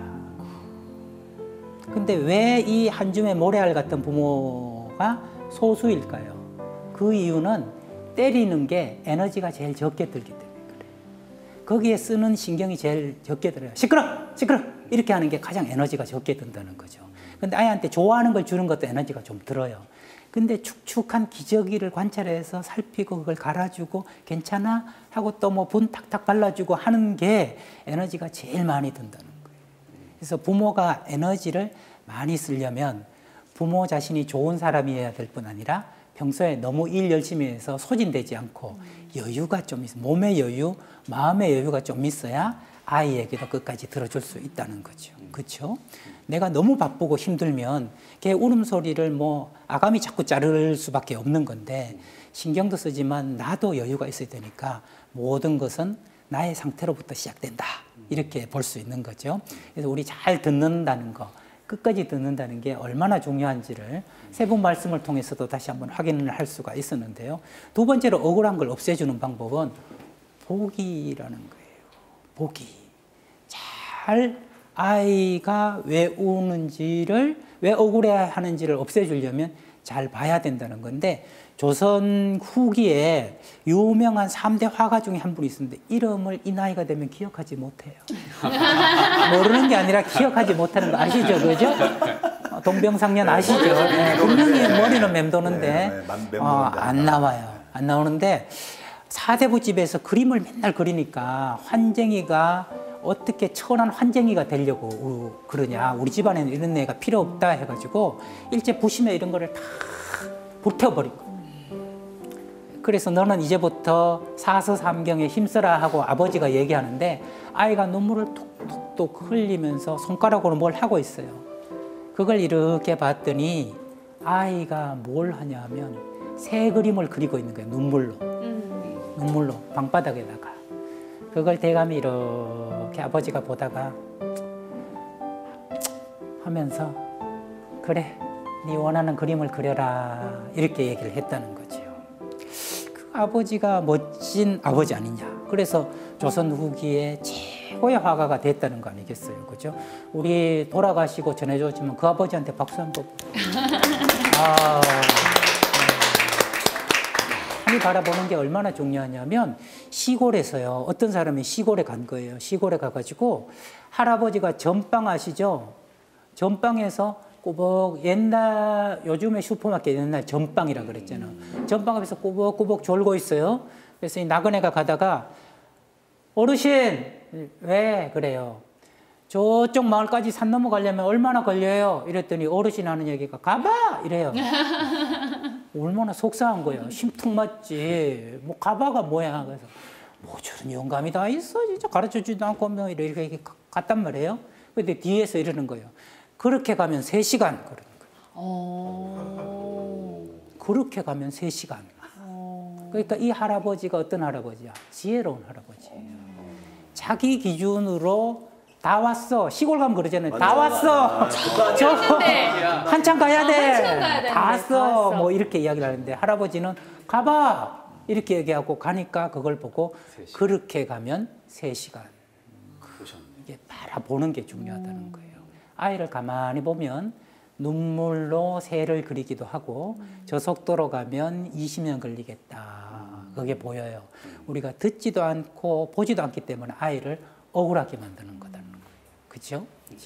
근데 왜 이 한 줌의 모래알 같은 부모가 소수일까요? 그 이유는 때리는 게 에너지가 제일 적게 들기 때문에 그래요. 거기에 쓰는 신경이 제일 적게 들어요. 시끄러! 시끄러! 이렇게 하는 게 가장 에너지가 적게 든다는 거죠. 근데 아이한테 좋아하는 걸 주는 것도 에너지가 좀 들어요. 근데 축축한 기저귀를 관찰해서 살피고 그걸 갈아주고 괜찮아? 하고 또 뭐 분 탁탁 발라주고 하는 게 에너지가 제일 많이 든다는 거예요. 그래서 부모가 에너지를 많이 쓰려면 부모 자신이 좋은 사람이어야 될 뿐 아니라 평소에 너무 일 열심히 해서 소진되지 않고 여유가 좀 있어, 몸의 여유, 마음의 여유가 좀 있어야 아이에게도 끝까지 들어줄 수 있다는 거죠. 그렇죠? 내가 너무 바쁘고 힘들면 걔 울음소리를 뭐 아감이 자꾸 자를 수밖에 없는 건데 신경도 쓰지만 나도 여유가 있어야 되니까 모든 것은 나의 상태로부터 시작된다. 이렇게 볼 수 있는 거죠. 그래서 우리 잘 듣는다는 거, 끝까지 듣는다는 게 얼마나 중요한지를 세 분 말씀을 통해서도 다시 한번 확인을 할 수가 있었는데요. 두 번째로 억울한 걸 없애주는 방법은 보기라는 거예요. 보기. 잘 아이가 왜 우는지를, 왜 억울해하는지를 없애주려면 잘 봐야 된다는 건데 조선 후기에 유명한 삼 대 화가 중에 한 분이 있었는데 이름을 이 나이가 되면 기억하지 못해요. 모르는 게 아니라 기억하지 못하는 거 아시죠? 그죠? 동병상련 아시죠? 네, 분명히 머리는 맴도는데 네, 네, 어, 안 나와요. 안 나오는데 사대부집에서 그림을 맨날 그리니까 환쟁이가 어떻게 천한 환쟁이가 되려고 그러냐. 우리 집안에는 이런 애가 필요 없다 해가지고 일제 부심에 이런 거를 다 불태워버린 거. 그래서 너는 이제부터 사서삼경에 힘써라 하고 아버지가 얘기하는데 아이가 눈물을 톡톡톡 흘리면서 손가락으로 뭘 하고 있어요. 그걸 이렇게 봤더니 아이가 뭘 하냐면 새 그림을 그리고 있는 거예요. 눈물로. 음. 눈물로 방바닥에다가. 그걸 대감이 이렇게 아버지가 보다가 하면서 그래, 네 원하는 그림을 그려라 이렇게 얘기를 했다는 거죠. 그 아버지가 멋진 아버지 아니냐. 그래서 조선 후기에 최고의 화가가 됐다는 거 아니겠어요, 그죠? 우리 돌아가시고 전해줬지만 그 아버지한테 박수 한번. 아, 하늘 바라보는 게 얼마나 중요하냐면 시골에서요. 어떤 사람이 시골에 간 거예요. 시골에 가가지고 할아버지가 전빵 아시죠? 전빵에서 꼬박 옛날 요즘에 슈퍼마켓 옛날 전빵이라 그랬잖아. 전빵 앞에서 꼬박꼬박 졸고 있어요. 그래서 이 나그네가 가다가 어르신 왜 그래요? 저쪽 마을까지 산 넘어가려면 얼마나 걸려요? 이랬더니 어르신 하는 얘기가 가봐 이래요. 얼마나 속상한 거예요. 심퉁맞지. 뭐 가봐가 뭐야. 그래서 뭐 저런 영감이 다 있어. 진짜 가르쳐주지도 않고 뭐 이렇게 갔단 말이에요. 근데 뒤에서 이러는 거예요. 그렇게 가면 세 시간 그러는 거예요. 어... 그렇게 가면 세 시간. 어... 그러니까 이 할아버지가 어떤 할아버지야? 지혜로운 할아버지예요. 자기 기준으로 다 왔어. 시골 가면 그러잖아요. 맞아, 다 왔어. 맞아. 저 한참 가야 돼. 아, 한참 가야 다 왔어. 뭐 이렇게 이야기를 하는데 할아버지는 가봐. 이렇게 얘기하고 가니까 그걸 보고 그렇게 가면 세 시간. 이게 바라보는 게 중요하다는 음. 거예요. 아이를 가만히 보면 눈물로 새를 그리기도 하고 음. 저 속도로 가면 이십 년 걸리겠다. 그게 보여요. 우리가 듣지도 않고 보지도 않기 때문에 아이를 억울하게 만드는 거다는 거예요. 그렇죠? 자,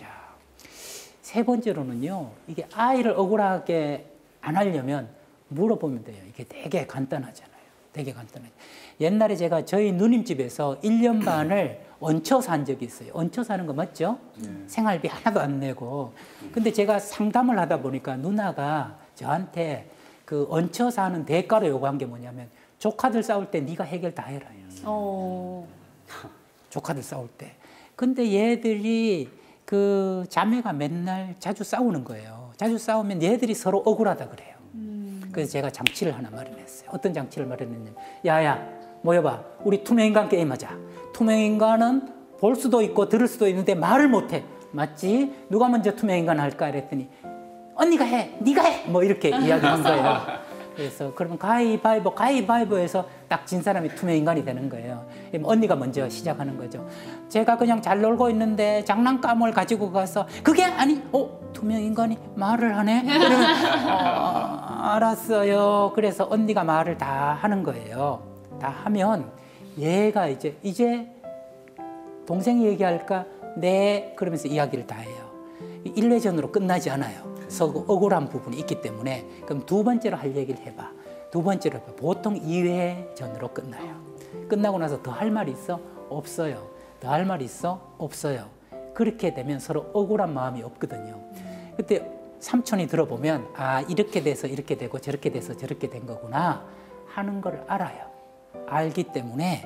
세 번째로는요. 이게 아이를 억울하게 안 하려면 물어보면 돼요. 이게 되게 간단하잖아요. 되게 간단해요. 옛날에 제가 저희 누님 집에서 일 년 반을 얹혀 산 적이 있어요. 얹혀 사는 거 맞죠? 네. 생활비 하나도 안 내고. 근데 제가 상담을 하다 보니까 누나가 저한테 그 얹혀 사는 대가로 요구한 게 뭐냐면 조카들 싸울 때 네가 해결 다 해라. 어. 조카들 싸울 때. 근데 얘들이 그 자매가 맨날 자주 싸우는 거예요. 자주 싸우면 얘들이 서로 억울하다 그래요. 음. 그래서 제가 장치를 하나 마련했어요. 어떤 장치를 마련했냐면 야야 모여봐. 우리 투명인간 게임하자. 투명인간은 볼 수도 있고 들을 수도 있는데 말을 못해. 맞지? 누가 먼저 투명인간 할까? 이랬더니 언니가 해. 네가 해. 뭐 이렇게 이야기한 거예요. 그래서 그러면 가위바위보 가위바위보에서 딱 진 사람이 투명인간이 되는 거예요. 언니가 먼저 시작하는 거죠. 제가 그냥 잘 놀고 있는데 장난감을 가지고 가서 그게 아니 어? 투명인간이 말을 하네? 그러면 어, 알았어요. 그래서 언니가 말을 다 하는 거예요. 다 하면 얘가 이제 이제 동생이 얘기할까? 네 그러면서 이야기를 다 해요. 일회전으로 끝나지 않아요. 서로 억울한 부분이 있기 때문에 그럼 두 번째로 할 얘기를 해봐. 두 번째로 해봐. 보통 이 회전으로 끝나요. 끝나고 나서 더 할 말 있어? 없어요. 더 할 말 있어? 없어요. 그렇게 되면 서로 억울한 마음이 없거든요. 그때 삼촌이 들어보면 아 이렇게 돼서 이렇게 되고 저렇게 돼서 저렇게 된 거구나 하는 걸 알아요. 알기 때문에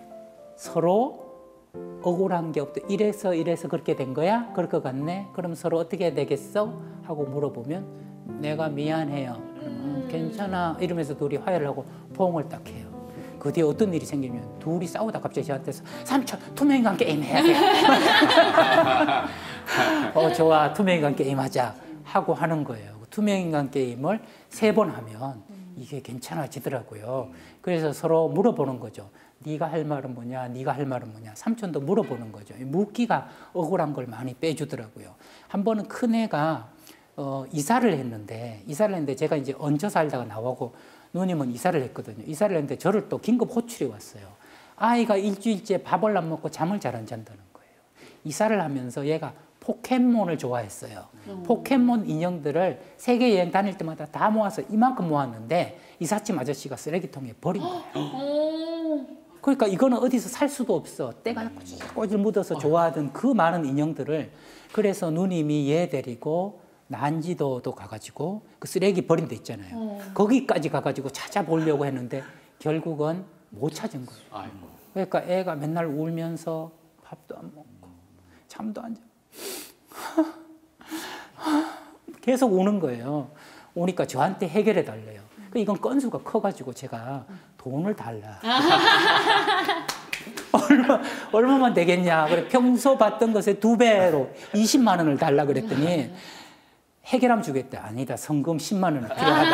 서로 억울한 게 없다. 이래서 이래서 그렇게 된 거야? 그럴 것 같네? 그럼 서로 어떻게 해야 되겠어? 하고 물어보면 내가 미안해요. 음, 괜찮아. 이러면서 둘이 화해를 하고 포옹을 딱 해요. 그 뒤에 어떤 일이 생기면 둘이 싸우다 갑자기 저한테서 삼촌 투명인간 게임 해야 돼. 어 좋아 투명인간 게임 하자 하고 하는 거예요. 투명인간 게임을 세 번 하면 이게 괜찮아지더라고요. 그래서 서로 물어보는 거죠. 네가 할 말은 뭐냐, 네가 할 말은 뭐냐. 삼촌도 물어보는 거죠. 묻기가 억울한 걸 많이 빼주더라고요. 한 번은 큰애가 어, 이사를 했는데 이사를 했는데 제가 이제 얹혀 살다가 나오고 누님은 이사를 했거든요. 이사를 했는데 저를 또 긴급 호출이 왔어요. 아이가 일주일째 밥을 안 먹고 잠을 잘 안 잔다는 거예요. 이사를 하면서 얘가 포켓몬을 좋아했어요. 음. 포켓몬 인형들을 세계 여행 다닐 때마다 다 모아서 이만큼 모았는데 이삿짐 아저씨가 쓰레기통에 버린 거예요. 그러니까 이거는 어디서 살 수도 없어. 때가 꼬질 묻어서 좋아하던 그 많은 인형들을 그래서 누님이 얘 데리고 난지도도 가가지고 그 쓰레기 버린 데 있잖아요. 어. 거기까지 가가지고 찾아보려고 했는데 결국은 못 찾은 거예요. 아이고. 그러니까 애가 맨날 울면서 밥도 안 먹고 잠도 안 자. 계속 우는 거예요. 오니까 저한테 해결해 달래요. 이건 건수가 커가지고 제가 돈을 달라. 얼마, 얼마만 되겠냐. 그래, 평소 받던 것의 두 배로 이십만 원을 달라 그랬더니 해결하면 주겠대. 아니다. 성금 십만 원이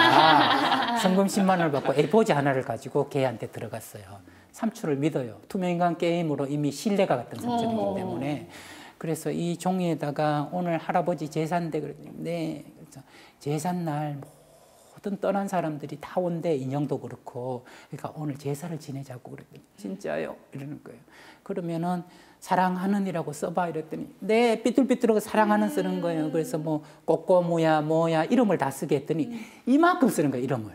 필요하다. 성금 십만 원을 받고 에이포지 하나를 가지고 걔한테 들어갔어요. 삼촌을 믿어요. 투명인간 게임으로 이미 신뢰가 갔던 삼촌이기 때문에. 그래서 이 종이에다가 오늘 할아버지 제사인데 그랬더니 네. 그래서 제삿날 모든 떠난 사람들이 다 온대. 인형도 그렇고. 그러니까 오늘 제사를 지내자고 그랬더니 진짜요? 이러는 거예요. 그러면은 사랑하는이라고 써봐 이랬더니 네 삐뚤삐뚤하고 사랑하는 쓰는 거예요. 그래서 뭐 꼬꼬무야 뭐야 이름을 다 쓰게 했더니 이만큼 쓰는 거예요. 이름을.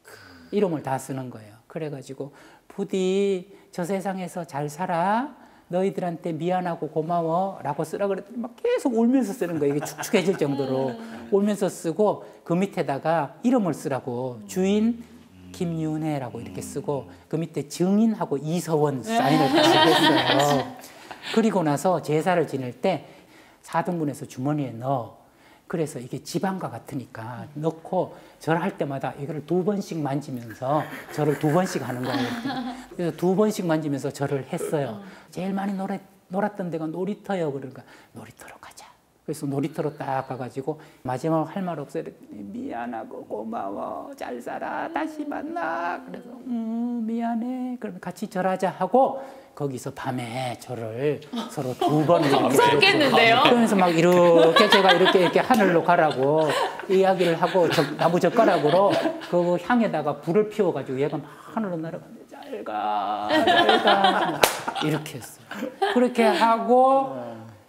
이름을 다 쓰는 거예요. 그래가지고 부디 저 세상에서 잘 살아. 너희들한테 미안하고 고마워 라고 쓰라 그랬더니 막 계속 울면서 쓰는 거예요. 이게 축축해질 정도로 울면서 쓰고 그 밑에다가 이름을 쓰라고 주인 김윤혜라고 이렇게 쓰고 그 밑에 증인하고 이서원 사인을 같이 했어요. 그리고 나서 제사를 지낼 때 사 등분해서 주머니에 넣어. 그래서 이게 지방과 같으니까 넣고 절할 때마다 이거를 두 번씩 만지면서 절을 두 번씩 하는 거예요. 그래서 두 번씩 만지면서 절을 했어요. 제일 많이 놀았, 놀았던 데가 놀이터예요. 그러니까 놀이터로 가자. 그래서 놀이터로 딱 가가지고 마지막 할 말 없어요. 미안하고 고마워. 잘 살아. 다시 만나. 그래서 음, 미안해. 그러면 같이 절하자 하고 거기서 밤에 저를 서로 두 번 이렇게 무섭겠는데요? 그러면서 막 이렇게 제가 이렇게 이렇게 하늘로 가라고 이야기를 하고 저, 나무 젓가락으로 그 향에다가 불을 피워가지고 얘가 막 하늘로 날아가는데 잘 가, 잘 가 이렇게 했어요. 그렇게 하고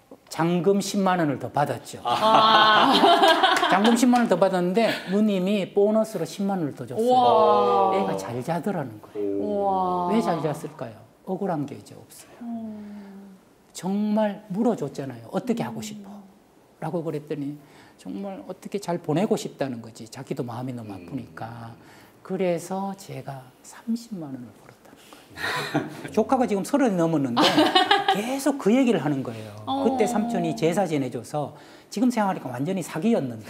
잔금 십만 원을 더 받았죠. 아. 잔금 십만 원을 더 받았는데 누님이 보너스로 십만 원을 더 줬어요. 우와. 애가 잘 자더라는 거예요. 왜 잘 잤을까요? 억울한 게 이제 없어요. 음. 정말 물어줬잖아요. 어떻게 하고 싶어? 라고 그랬더니 정말 어떻게 잘 보내고 싶다는 거지. 자기도 마음이 너무 아프니까. 그래서 제가 삼십만 원을 벌었다는 거예요. 조카가 지금 서른이 넘었는데 계속 그 얘기를 하는 거예요. 그때 삼촌이 제사 지내줘서 지금 생각하니까 완전히 사기였는데.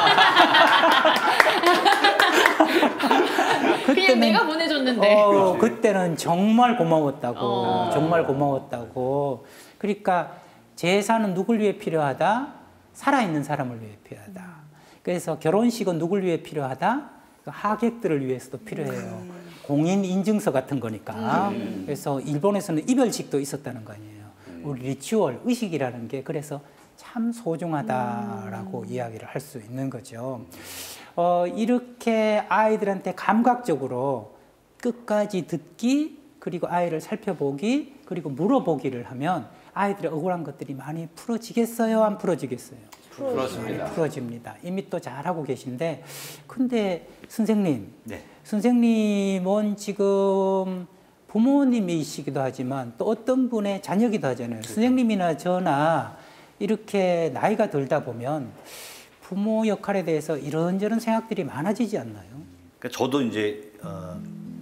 그냥 내가 보내줬는데. 어, 그때는 정말 고마웠다고. 어. 정말 고마웠다고. 그러니까 제사는 누굴 위해 필요하다? 살아있는 사람을 위해 필요하다. 그래서 결혼식은 누굴 위해 필요하다? 하객들을 위해서도 필요해요. 공인 인증서 같은 거니까. 음. 그래서 일본에서는 이별식도 있었다는 거 아니에요. 우리 리추얼, 의식이라는 게 그래서 참 소중하다라고 음. 이야기를 할 수 있는 거죠. 어, 이렇게 아이들한테 감각적으로 끝까지 듣기, 그리고 아이를 살펴보기, 그리고 물어보기를 하면 아이들의 억울한 것들이 많이 풀어지겠어요? 안 풀어지겠어요? 풀어집니다. 풀어집니다. 이미 또 잘하고 계신데, 근데 선생님, 네. 선생님은 지금 부모님이시기도 하지만 또 어떤 분의 자녀기도 하잖아요. 선생님이나 저나 이렇게 나이가 들다 보면 부모 역할에 대해서 이런저런 생각들이 많아지지 않나요? 그러니까 저도 이제 어,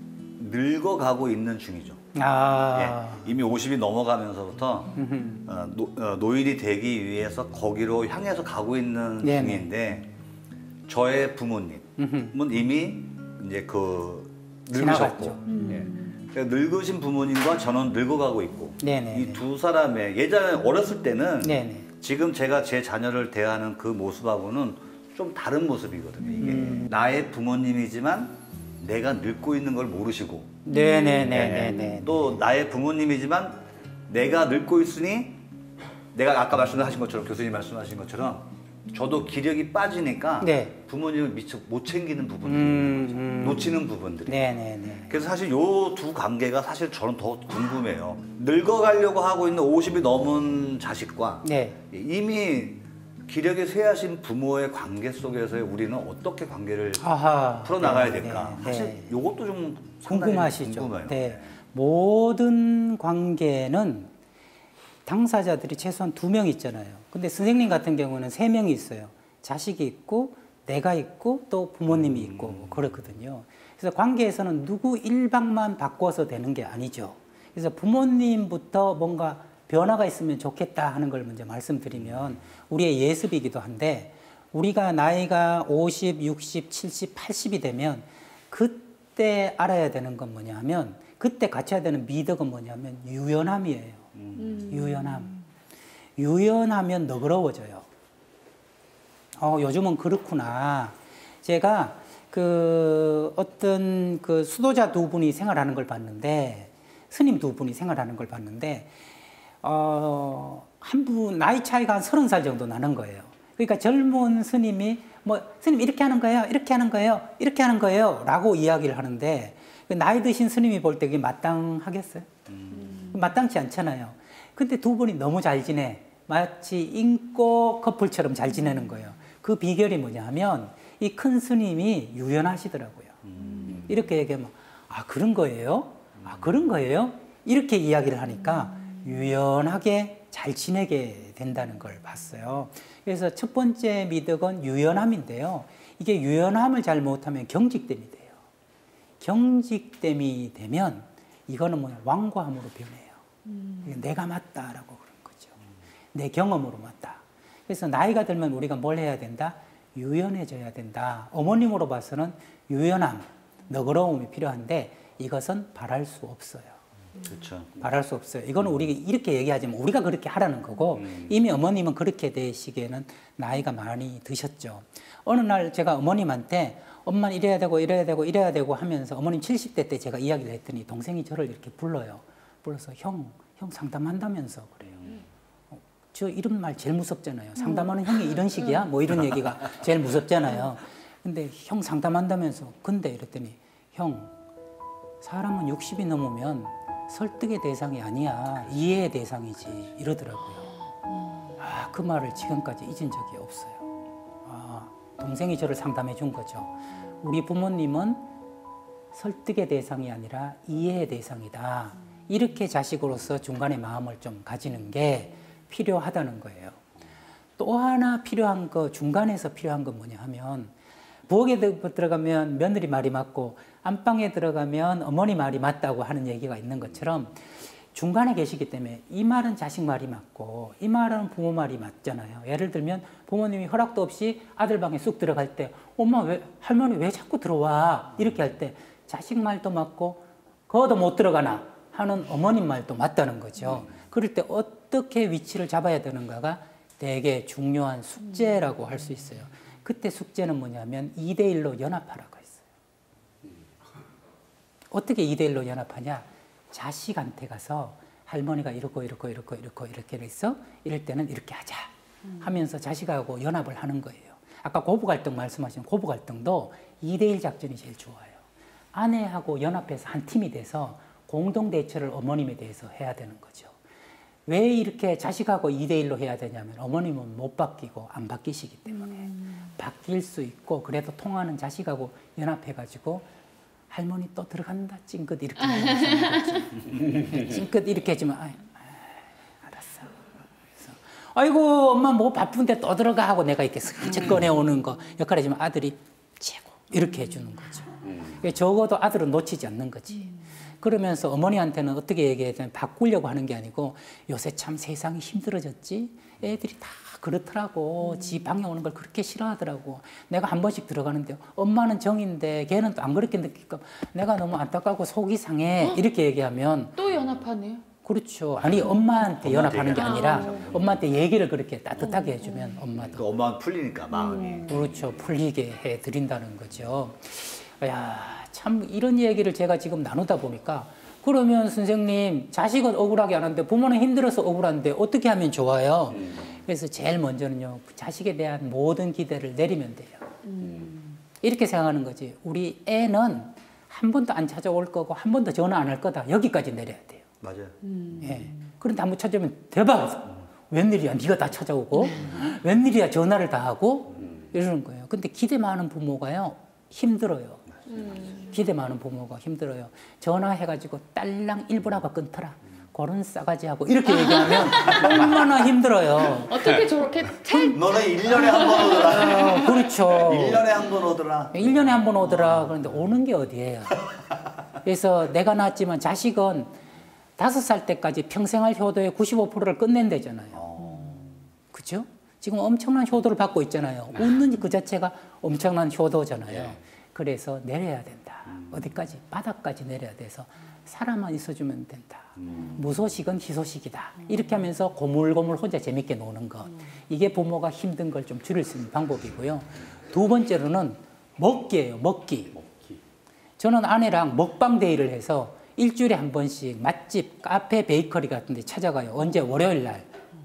늙어가고 있는 중이죠. 아. 예, 이미 오십이 넘어가면서부터 어, 노, 어, 노인이 되기 위해서 거기로 향해서 가고 있는 네네. 중인데 저의 부모님은 이미 이제 그 늙으셨고 음. 예. 그러니까 늙으신 부모님과 저는 늙어가고 있고 이 두 사람의 예전에 어렸을 때는 네네. 지금 제가 제 자녀를 대하는 그 모습하고는 좀 다른 모습이거든요. 이게 음. 나의 부모님이지만 내가 늙고 있는 걸 모르시고 네네네네. 네. 또 나의 부모님이지만 내가 늙고 있으니 내가 아까 말씀하신 것처럼 교수님 말씀하신 것처럼 저도 기력이 빠지니까 네. 부모님을 미처 못 챙기는 부분들이 음, 음. 놓치는 부분들이 네네네. 그래서 사실 요 두 관계가 사실 저는 더 궁금해요. 늙어가려고 하고 있는 오십이 넘은 자식과 네. 이미 기력이 쇠하신 부모의 관계 속에서 우리는 어떻게 관계를 아하, 풀어나가야 네, 될까? 네, 사실 네. 요것도 좀 궁금하시죠. 궁금해요. 네. 모든 관계는 당사자들이 최소한 두 명 있잖아요. 근데 선생님 같은 경우는 세 명이 있어요. 자식이 있고 내가 있고 또 부모님이 있고 음. 그렇거든요. 그래서 관계에서는 누구 일방만 바꿔서 되는 게 아니죠. 그래서 부모님부터 뭔가 변화가 있으면 좋겠다 하는 걸 먼저 말씀드리면 우리의 예습이기도 한데 우리가 나이가 오십, 육십, 칠십, 팔십이 되면 그때 알아야 되는 건 뭐냐 하면 그때 갖춰야 되는 미덕은 뭐냐면 유연함이에요. 음. 유연함. 유연하면 너그러워져요. 어, 요즘은 그렇구나. 제가 그 어떤 그 수도자 두 분이 생활하는 걸 봤는데, 스님 두 분이 생활하는 걸 봤는데, 어, 한 분 나이 차이가 한 서른 살 정도 나는 거예요. 그러니까 젊은 스님이 뭐 스님 이렇게 하는 거예요, 이렇게 하는 거예요, 이렇게 하는 거예요 라고 이야기를 하는데, 나이 드신 스님이 볼 때 그게 마땅하겠어요? 음. 마땅치 않잖아요. 근데 두 분이 너무 잘 지내. 마치 인고 커플처럼 잘 지내는 거예요. 그 비결이 뭐냐 하면 이 큰 스님이 유연하시더라고요. 음. 이렇게 얘기하면 아 그런 거예요? 아 그런 거예요? 이렇게 이야기를 하니까 유연하게 잘 지내게 된다는 걸 봤어요. 그래서 첫 번째 미덕은 유연함인데요. 이게 유연함을 잘 못하면 경직됨이 돼요. 경직됨이 되면 이거는 뭐냐 완고함으로 변해요. 음. 내가 맞다라고 그런 거죠. 내 경험으로 맞다. 그래서 나이가 들면 우리가 뭘 해야 된다? 유연해져야 된다. 어머님으로 봐서는 유연함, 너그러움이 필요한데 이것은 바랄 수 없어요. 그렇죠. 바랄 수 없어요. 이거는 우리가 이렇게 얘기하지만 우리가 그렇게 하라는 거고 음. 이미 어머님은 그렇게 되시기에는 나이가 많이 드셨죠. 어느 날 제가 어머님한테 엄마는 이래야 되고 이래야 되고 이래야 되고 하면서 어머님 칠십 대 때 제가 이야기를 했더니 동생이 저를 이렇게 불러요. 불러서 형, 형 상담한다면서 그래요. 어, 저 이런 말 제일 무섭잖아요. 상담하는 형이 이런 식이야? 뭐 이런 얘기가 제일 무섭잖아요. 근데 형 상담한다면서 근데 이랬더니 형 사람은 육십이 넘으면 설득의 대상이 아니야. 이해의 대상이지. 이러더라고요. 아, 그 말을 지금까지 잊은 적이 없어요. 아, 동생이 저를 상담해 준 거죠. 우리 부모님은 설득의 대상이 아니라 이해의 대상이다. 이렇게 자식으로서 중간에 마음을 좀 가지는 게 필요하다는 거예요. 또 하나 필요한 거, 중간에서 필요한 건 뭐냐 하면 부엌에 들어가면 며느리 말이 맞고 안방에 들어가면 어머니 말이 맞다고 하는 얘기가 있는 것처럼 중간에 계시기 때문에 이 말은 자식 말이 맞고 이 말은 부모 말이 맞잖아요. 예를 들면 부모님이 허락도 없이 아들 방에 쑥 들어갈 때 엄마 왜 할머니 왜 자꾸 들어와 이렇게 할 때 자식 말도 맞고 거도 못 들어가나 하는 어머님 말도 맞다는 거죠. 그럴 때 어떻게 위치를 잡아야 되는가가 되게 중요한 숙제라고 할 수 있어요. 그때 숙제는 뭐냐면 이 대 일로 연합하라고 했어요. 어떻게 이 대 일로 연합하냐? 자식한테 가서 할머니가 이렇고 이렇고 이렇고 이렇고 이렇게 했어? 이럴 때는 이렇게 하자 하면서 자식하고 연합을 하는 거예요. 아까 고부 갈등 말씀하신 고부 갈등도 이 대 일 작전이 제일 좋아요. 아내하고 연합해서 한 팀이 돼서 공동 대처를 어머님에 대해서 해야 되는 거죠. 왜 이렇게 자식하고 이 대 일로 해야 되냐면 어머님은 못 바뀌고 안 바뀌시기 때문에 음. 바뀔 수 있고 그래도 통하는 자식하고 연합해가지고 할머니 또 들어간다 찡긋 이렇게 찡긋 이렇게 해주면 아이, 아이, 알았어. 그래서 아이고 엄마 뭐 바쁜데 또 들어가 하고 내가 이렇게 슬쩍 꺼내오는 거 역할을 해주면 아들이 최고 이렇게 해주는 거죠. 음. 적어도 아들은 놓치지 않는 거지. 음. 그러면서 어머니한테는 어떻게 얘기해야 되나 바꾸려고 하는 게 아니고 요새 참 세상이 힘들어졌지? 애들이 다 그렇더라고. 음. 지 방에 오는 걸 그렇게 싫어하더라고. 내가 한 번씩 들어가는데 엄마는 정인데 걔는 또 안 그렇게 느낄까 내가 너무 안타깝고 속이 상해. 어? 이렇게 얘기하면 또 연합하네요? 그렇죠. 아니 엄마한테 연합하는 게 아니라 아. 엄마한테 얘기를 그렇게 따뜻하게 해주면 엄마도 그 엄마는 풀리니까 마음이 음. 그렇죠. 풀리게 해드린다는 거죠. 야, 참 이런 얘기를 제가 지금 나누다 보니까 그러면 선생님 자식은 억울하게 안 하는데 부모는 힘들어서 억울한데 어떻게 하면 좋아요? 음. 그래서 제일 먼저는요 자식에 대한 모든 기대를 내리면 돼요. 음. 이렇게 생각하는 거지. 우리 애는 한 번도 안 찾아올 거고 한 번도 전화 안 할 거다. 여기까지 내려야 돼요. 맞아요. 음. 예. 그런데 한번 찾아오면 대박. 음. 웬일이야 네가 다 찾아오고 음. 웬일이야 전화를 다 하고 음. 이러는 거예요. 근데 기대 많은 부모가요 힘들어요. 음. 기대 많은 부모가 힘들어요. 전화해가지고 딸랑 일부라고 끊더라. 그런 싸가지하고 이렇게 얘기하면 얼마나 힘들어요. 어떻게 저렇게 너네 일 년에 한 번 오더라. 어, 그렇죠. 일 년에 한 번 오더라. 일 년에 한 번 오더라. 그런데 오는 게 어디예요. 그래서 내가 낳았지만 자식은 다섯 살 때까지 평생할 효도의 구십오 퍼센트를 끝낸다잖아요. 어. 그죠? 지금 엄청난 효도를 받고 있잖아요. 웃는 그 자체가 엄청난 효도잖아요. 예. 그래서 내려야 된다. 음. 어디까지? 바닥까지 내려야 돼서 살아만 있어주면 된다. 음. 무소식은 희소식이다. 이렇게 하면서 고물고물 혼자 재밌게 노는 것. 이게 부모가 힘든 걸 좀 줄일 수 있는 방법이고요. 두 번째로는 먹기예요. 먹기. 먹기. 저는 아내랑 먹방 데이를 해서 일주일에 한 번씩 맛집, 카페, 베이커리 같은 데 찾아가요. 언제? 월요일 날.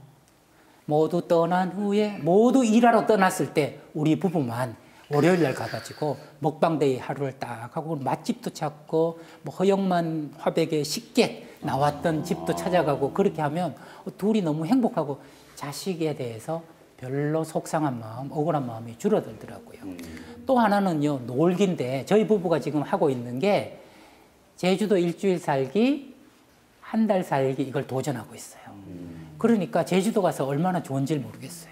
모두 떠난 후에 모두 일하러 떠났을 때 우리 부부만 월요일 날 가가지고 먹방데이 하루를 딱 하고 맛집도 찾고 뭐 허영만 화백의 식객 나왔던 집도 찾아가고 그렇게 하면 둘이 너무 행복하고 자식에 대해서 별로 속상한 마음, 억울한 마음이 줄어들더라고요. 또 하나는요, 놀기인데 저희 부부가 지금 하고 있는 게 제주도 일주일 살기, 한 달 살기 이걸 도전하고 있어요. 그러니까 제주도 가서 얼마나 좋은지 모르겠어요.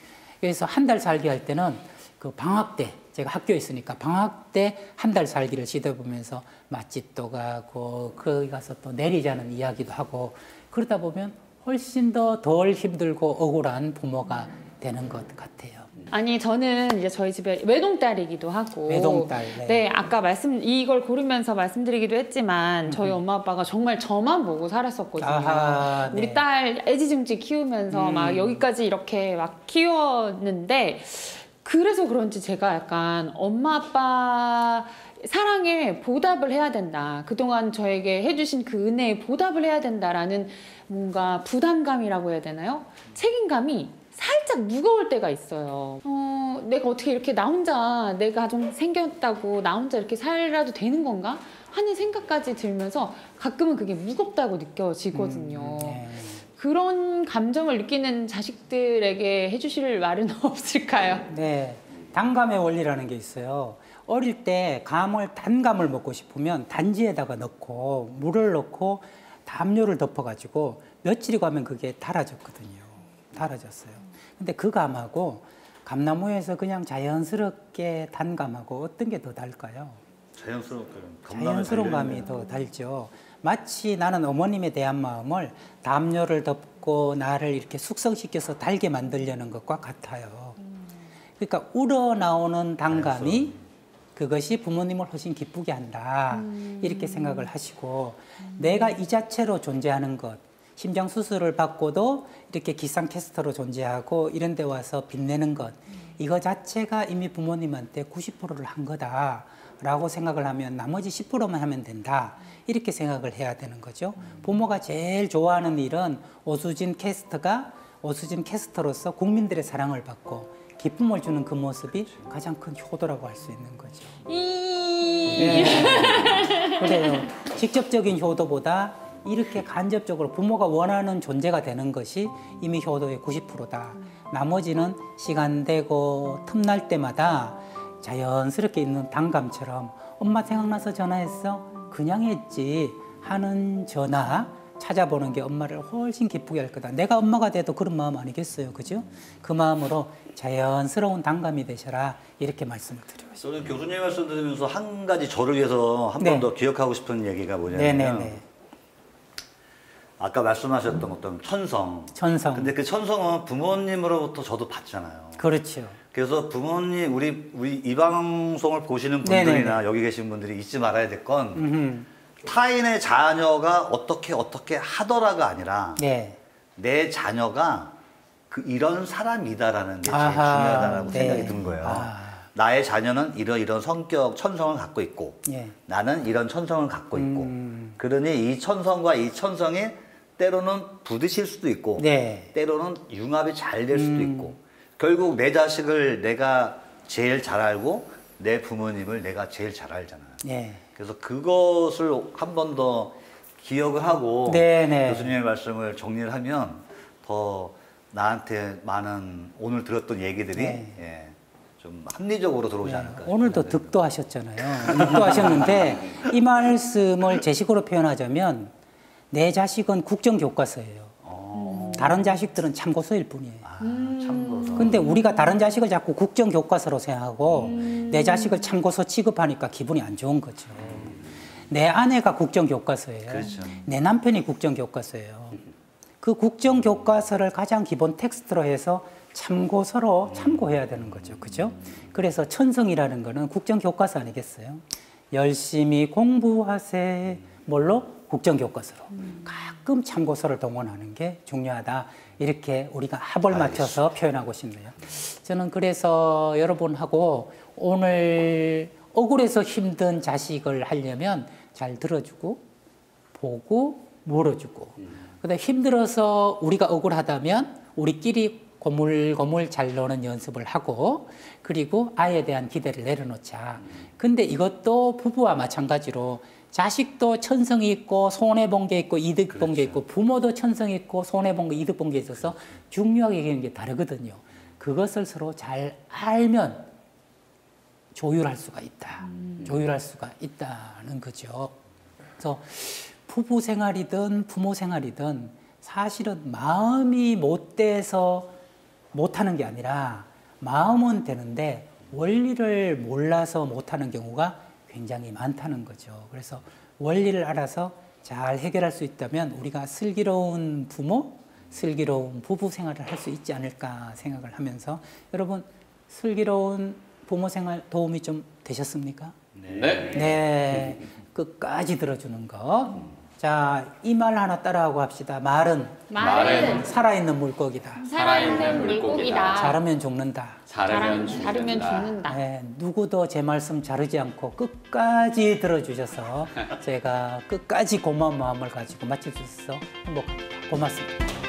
그래서 한 달 살기 할 때는 그 방학 때, 제가 학교에 있으니까 방학 때 한 달 살기를 시도해보면서 맛집도 가고 거기 가서 또 내리자는 이야기도 하고 그러다 보면 훨씬 더 덜 힘들고 억울한 부모가 되는 것 같아요. 아니 저는 이제 저희 집에 외동딸이기도 하고 외동딸 네. 네 아까 말씀 이걸 고르면서 말씀드리기도 했지만 저희 음. 엄마 아빠가 정말 저만 보고 살았었거든요. 아하, 우리 네. 딸 애지중지 키우면서 음. 막 여기까지 이렇게 막 키웠는데 그래서 그런지 제가 약간 엄마 아빠 사랑에 보답을 해야 된다. 그동안 저에게 해주신 그 은혜에 보답을 해야 된다라는 뭔가 부담감이라고 해야 되나요? 책임감이 살짝 무거울 때가 있어요. 어, 내가 어떻게 이렇게 나 혼자 내 가정 생겼다고 나 혼자 이렇게 살아도 되는 건가? 하는 생각까지 들면서 가끔은 그게 무겁다고 느껴지거든요. 음, 네. 그런 감정을 느끼는 자식들에게 해주실 말은 없을까요? 네, 단감의 원리라는 게 있어요. 어릴 때 감을 단 감을 먹고 싶으면 단지에다가 넣고 물을 넣고 담요를 덮어가지고 며칠이 가면 그게 달아졌거든요. 달아졌어요. 근데 그 감하고 감나무에서 그냥 자연스럽게 단 감하고 어떤 게 더 달까요? 자연스럽게 자연스러운 감이 더 달죠. 마치 나는 어머님에 대한 마음을 담요를 덮고 나를 이렇게 숙성시켜서 달게 만들려는 것과 같아요. 그러니까 우러나오는 단감이 그것이 부모님을 훨씬 기쁘게 한다. 음. 이렇게 생각을 하시고 음. 내가 이 자체로 존재하는 것 심장 수술을 받고도 이렇게 기상캐스터로 존재하고 이런 데 와서 빛내는 것 이거 자체가 이미 부모님한테 구십 퍼센트를 한 거다라고 생각을 하면 나머지 십 퍼센트만 하면 된다. 이렇게 생각을 해야 되는 거죠. 부모가 제일 좋아하는 일은 오수진 캐스터가 오수진 캐스터로서 국민들의 사랑을 받고 기쁨을 주는 그 모습이 가장 큰 효도라고 할 수 있는 거죠. 네. 그래요. 직접적인 효도보다 이렇게 간접적으로 부모가 원하는 존재가 되는 것이 이미 효도의 구십 퍼센트다. 나머지는 시간 되고 틈날 때마다 자연스럽게 있는 단감처럼 엄마 생각나서 전화했어? 그냥 했지 하는 전화 찾아보는 게 엄마를 훨씬 기쁘게 할 거다. 내가 엄마가 돼도 그런 마음 아니겠어요. 그죠? 그 마음으로 자연스러운 단감이 되셔라. 이렇게 말씀을 드리고 싶습니다. 저는 교수님 말씀 들으면서 한 가지 저를 위해서 한 번 더 네. 기억하고 싶은 얘기가 뭐냐면 네네네. 아까 말씀하셨던 어떤 천성. 천성. 근데 그 천성은 부모님으로부터 저도 받잖아요. 그렇죠. 그래서 부모님, 우리, 우리 이 방송을 보시는 분들이나 네네네. 여기 계신 분들이 잊지 말아야 될 건 타인의 자녀가 어떻게 어떻게 하더라가 아니라 네. 내 자녀가 그 이런 사람이다라는 게 제일 아하, 중요하다라고 네. 생각이 든 거예요. 아. 나의 자녀는 이런 이런 성격, 천성을 갖고 있고 예. 나는 이런 천성을 갖고 있고 음. 그러니 이 천성과 이 천성이 때로는 부딪힐 수도 있고 네. 때로는 융합이 잘 될 수도 음. 있고 결국 내 자식을 내가 제일 잘 알고 내 부모님을 내가 제일 잘 알잖아요. 네. 그래서 그것을 한 번 더 기억을 하고 네네. 교수님의 말씀을 정리를 하면 더 나한테 많은 오늘 들었던 얘기들이 네. 예, 좀 합리적으로 들어오지 네. 않을까. 오늘도 득도 하셨잖아요. 득도 하셨는데 이 말씀을 제 식으로 표현하자면 내 자식은 국정교과서예요. 오. 다른 자식들은 참고서일 뿐이에요. 아, 참고서. 근데 우리가 다른 자식을 자꾸 국정교과서로 생각하고 음. 내 자식을 참고서 취급하니까 기분이 안 좋은 거죠. 음. 내 아내가 국정교과서예요. 그렇죠. 내 남편이 국정교과서예요. 그 국정교과서를 가장 기본 텍스트로 해서 참고서로 음. 참고해야 되는 거죠. 그죠? 그래서 천성이라는 거는 국정교과서 아니겠어요? 열심히 공부하세. 뭘로? 국정교과서로 음. 가끔 참고서를 동원하는 게 중요하다. 이렇게 우리가 합을 맞춰서 알겠습니다. 표현하고 싶네요. 저는 그래서 여러분하고 오늘 억울해서 힘든 자식을 하려면 잘 들어주고 보고 물어주고 음. 그다음에 힘들어서 우리가 억울하다면 우리끼리 고물고물 잘 노는 연습을 하고 그리고 아이에 대한 기대를 내려놓자. 근데 이것도 부부와 마찬가지로 자식도 천성이 있고 손해본 게 있고 이득 본 게 그렇죠. 있고 부모도 천성이 있고 손해본 거 이득 본 게 있어서 중요하게 여기는 게 다르거든요. 그것을 서로 잘 알면 조율할 수가 있다. 음. 조율할 수가 있다는 거죠. 그래서 부부 생활이든 부모 생활이든 사실은 마음이 못 돼서 못하는 게 아니라 마음은 되는데 원리를 몰라서 못하는 경우가 굉장히 많다는 거죠. 그래서 원리를 알아서 잘 해결할 수 있다면 우리가 슬기로운 부모, 슬기로운 부부 생활을 할 수 있지 않을까 생각을 하면서 여러분 슬기로운 부모 생활 도움이 좀 되셨습니까? 네. 네. 끝까지 들어주는 거. 자, 이 말 하나 따라하고 합시다. 말은, 말은 살아있는 물고기다. 살아있는 물고기다. 자르면 죽는다. 자르면 죽는다. 자르면 죽는다. 네, 누구도 제 말씀 자르지 않고 끝까지 들어주셔서 제가 끝까지 고마운 마음을 가지고 마칠 수 있어서 행복합니다. 고맙습니다.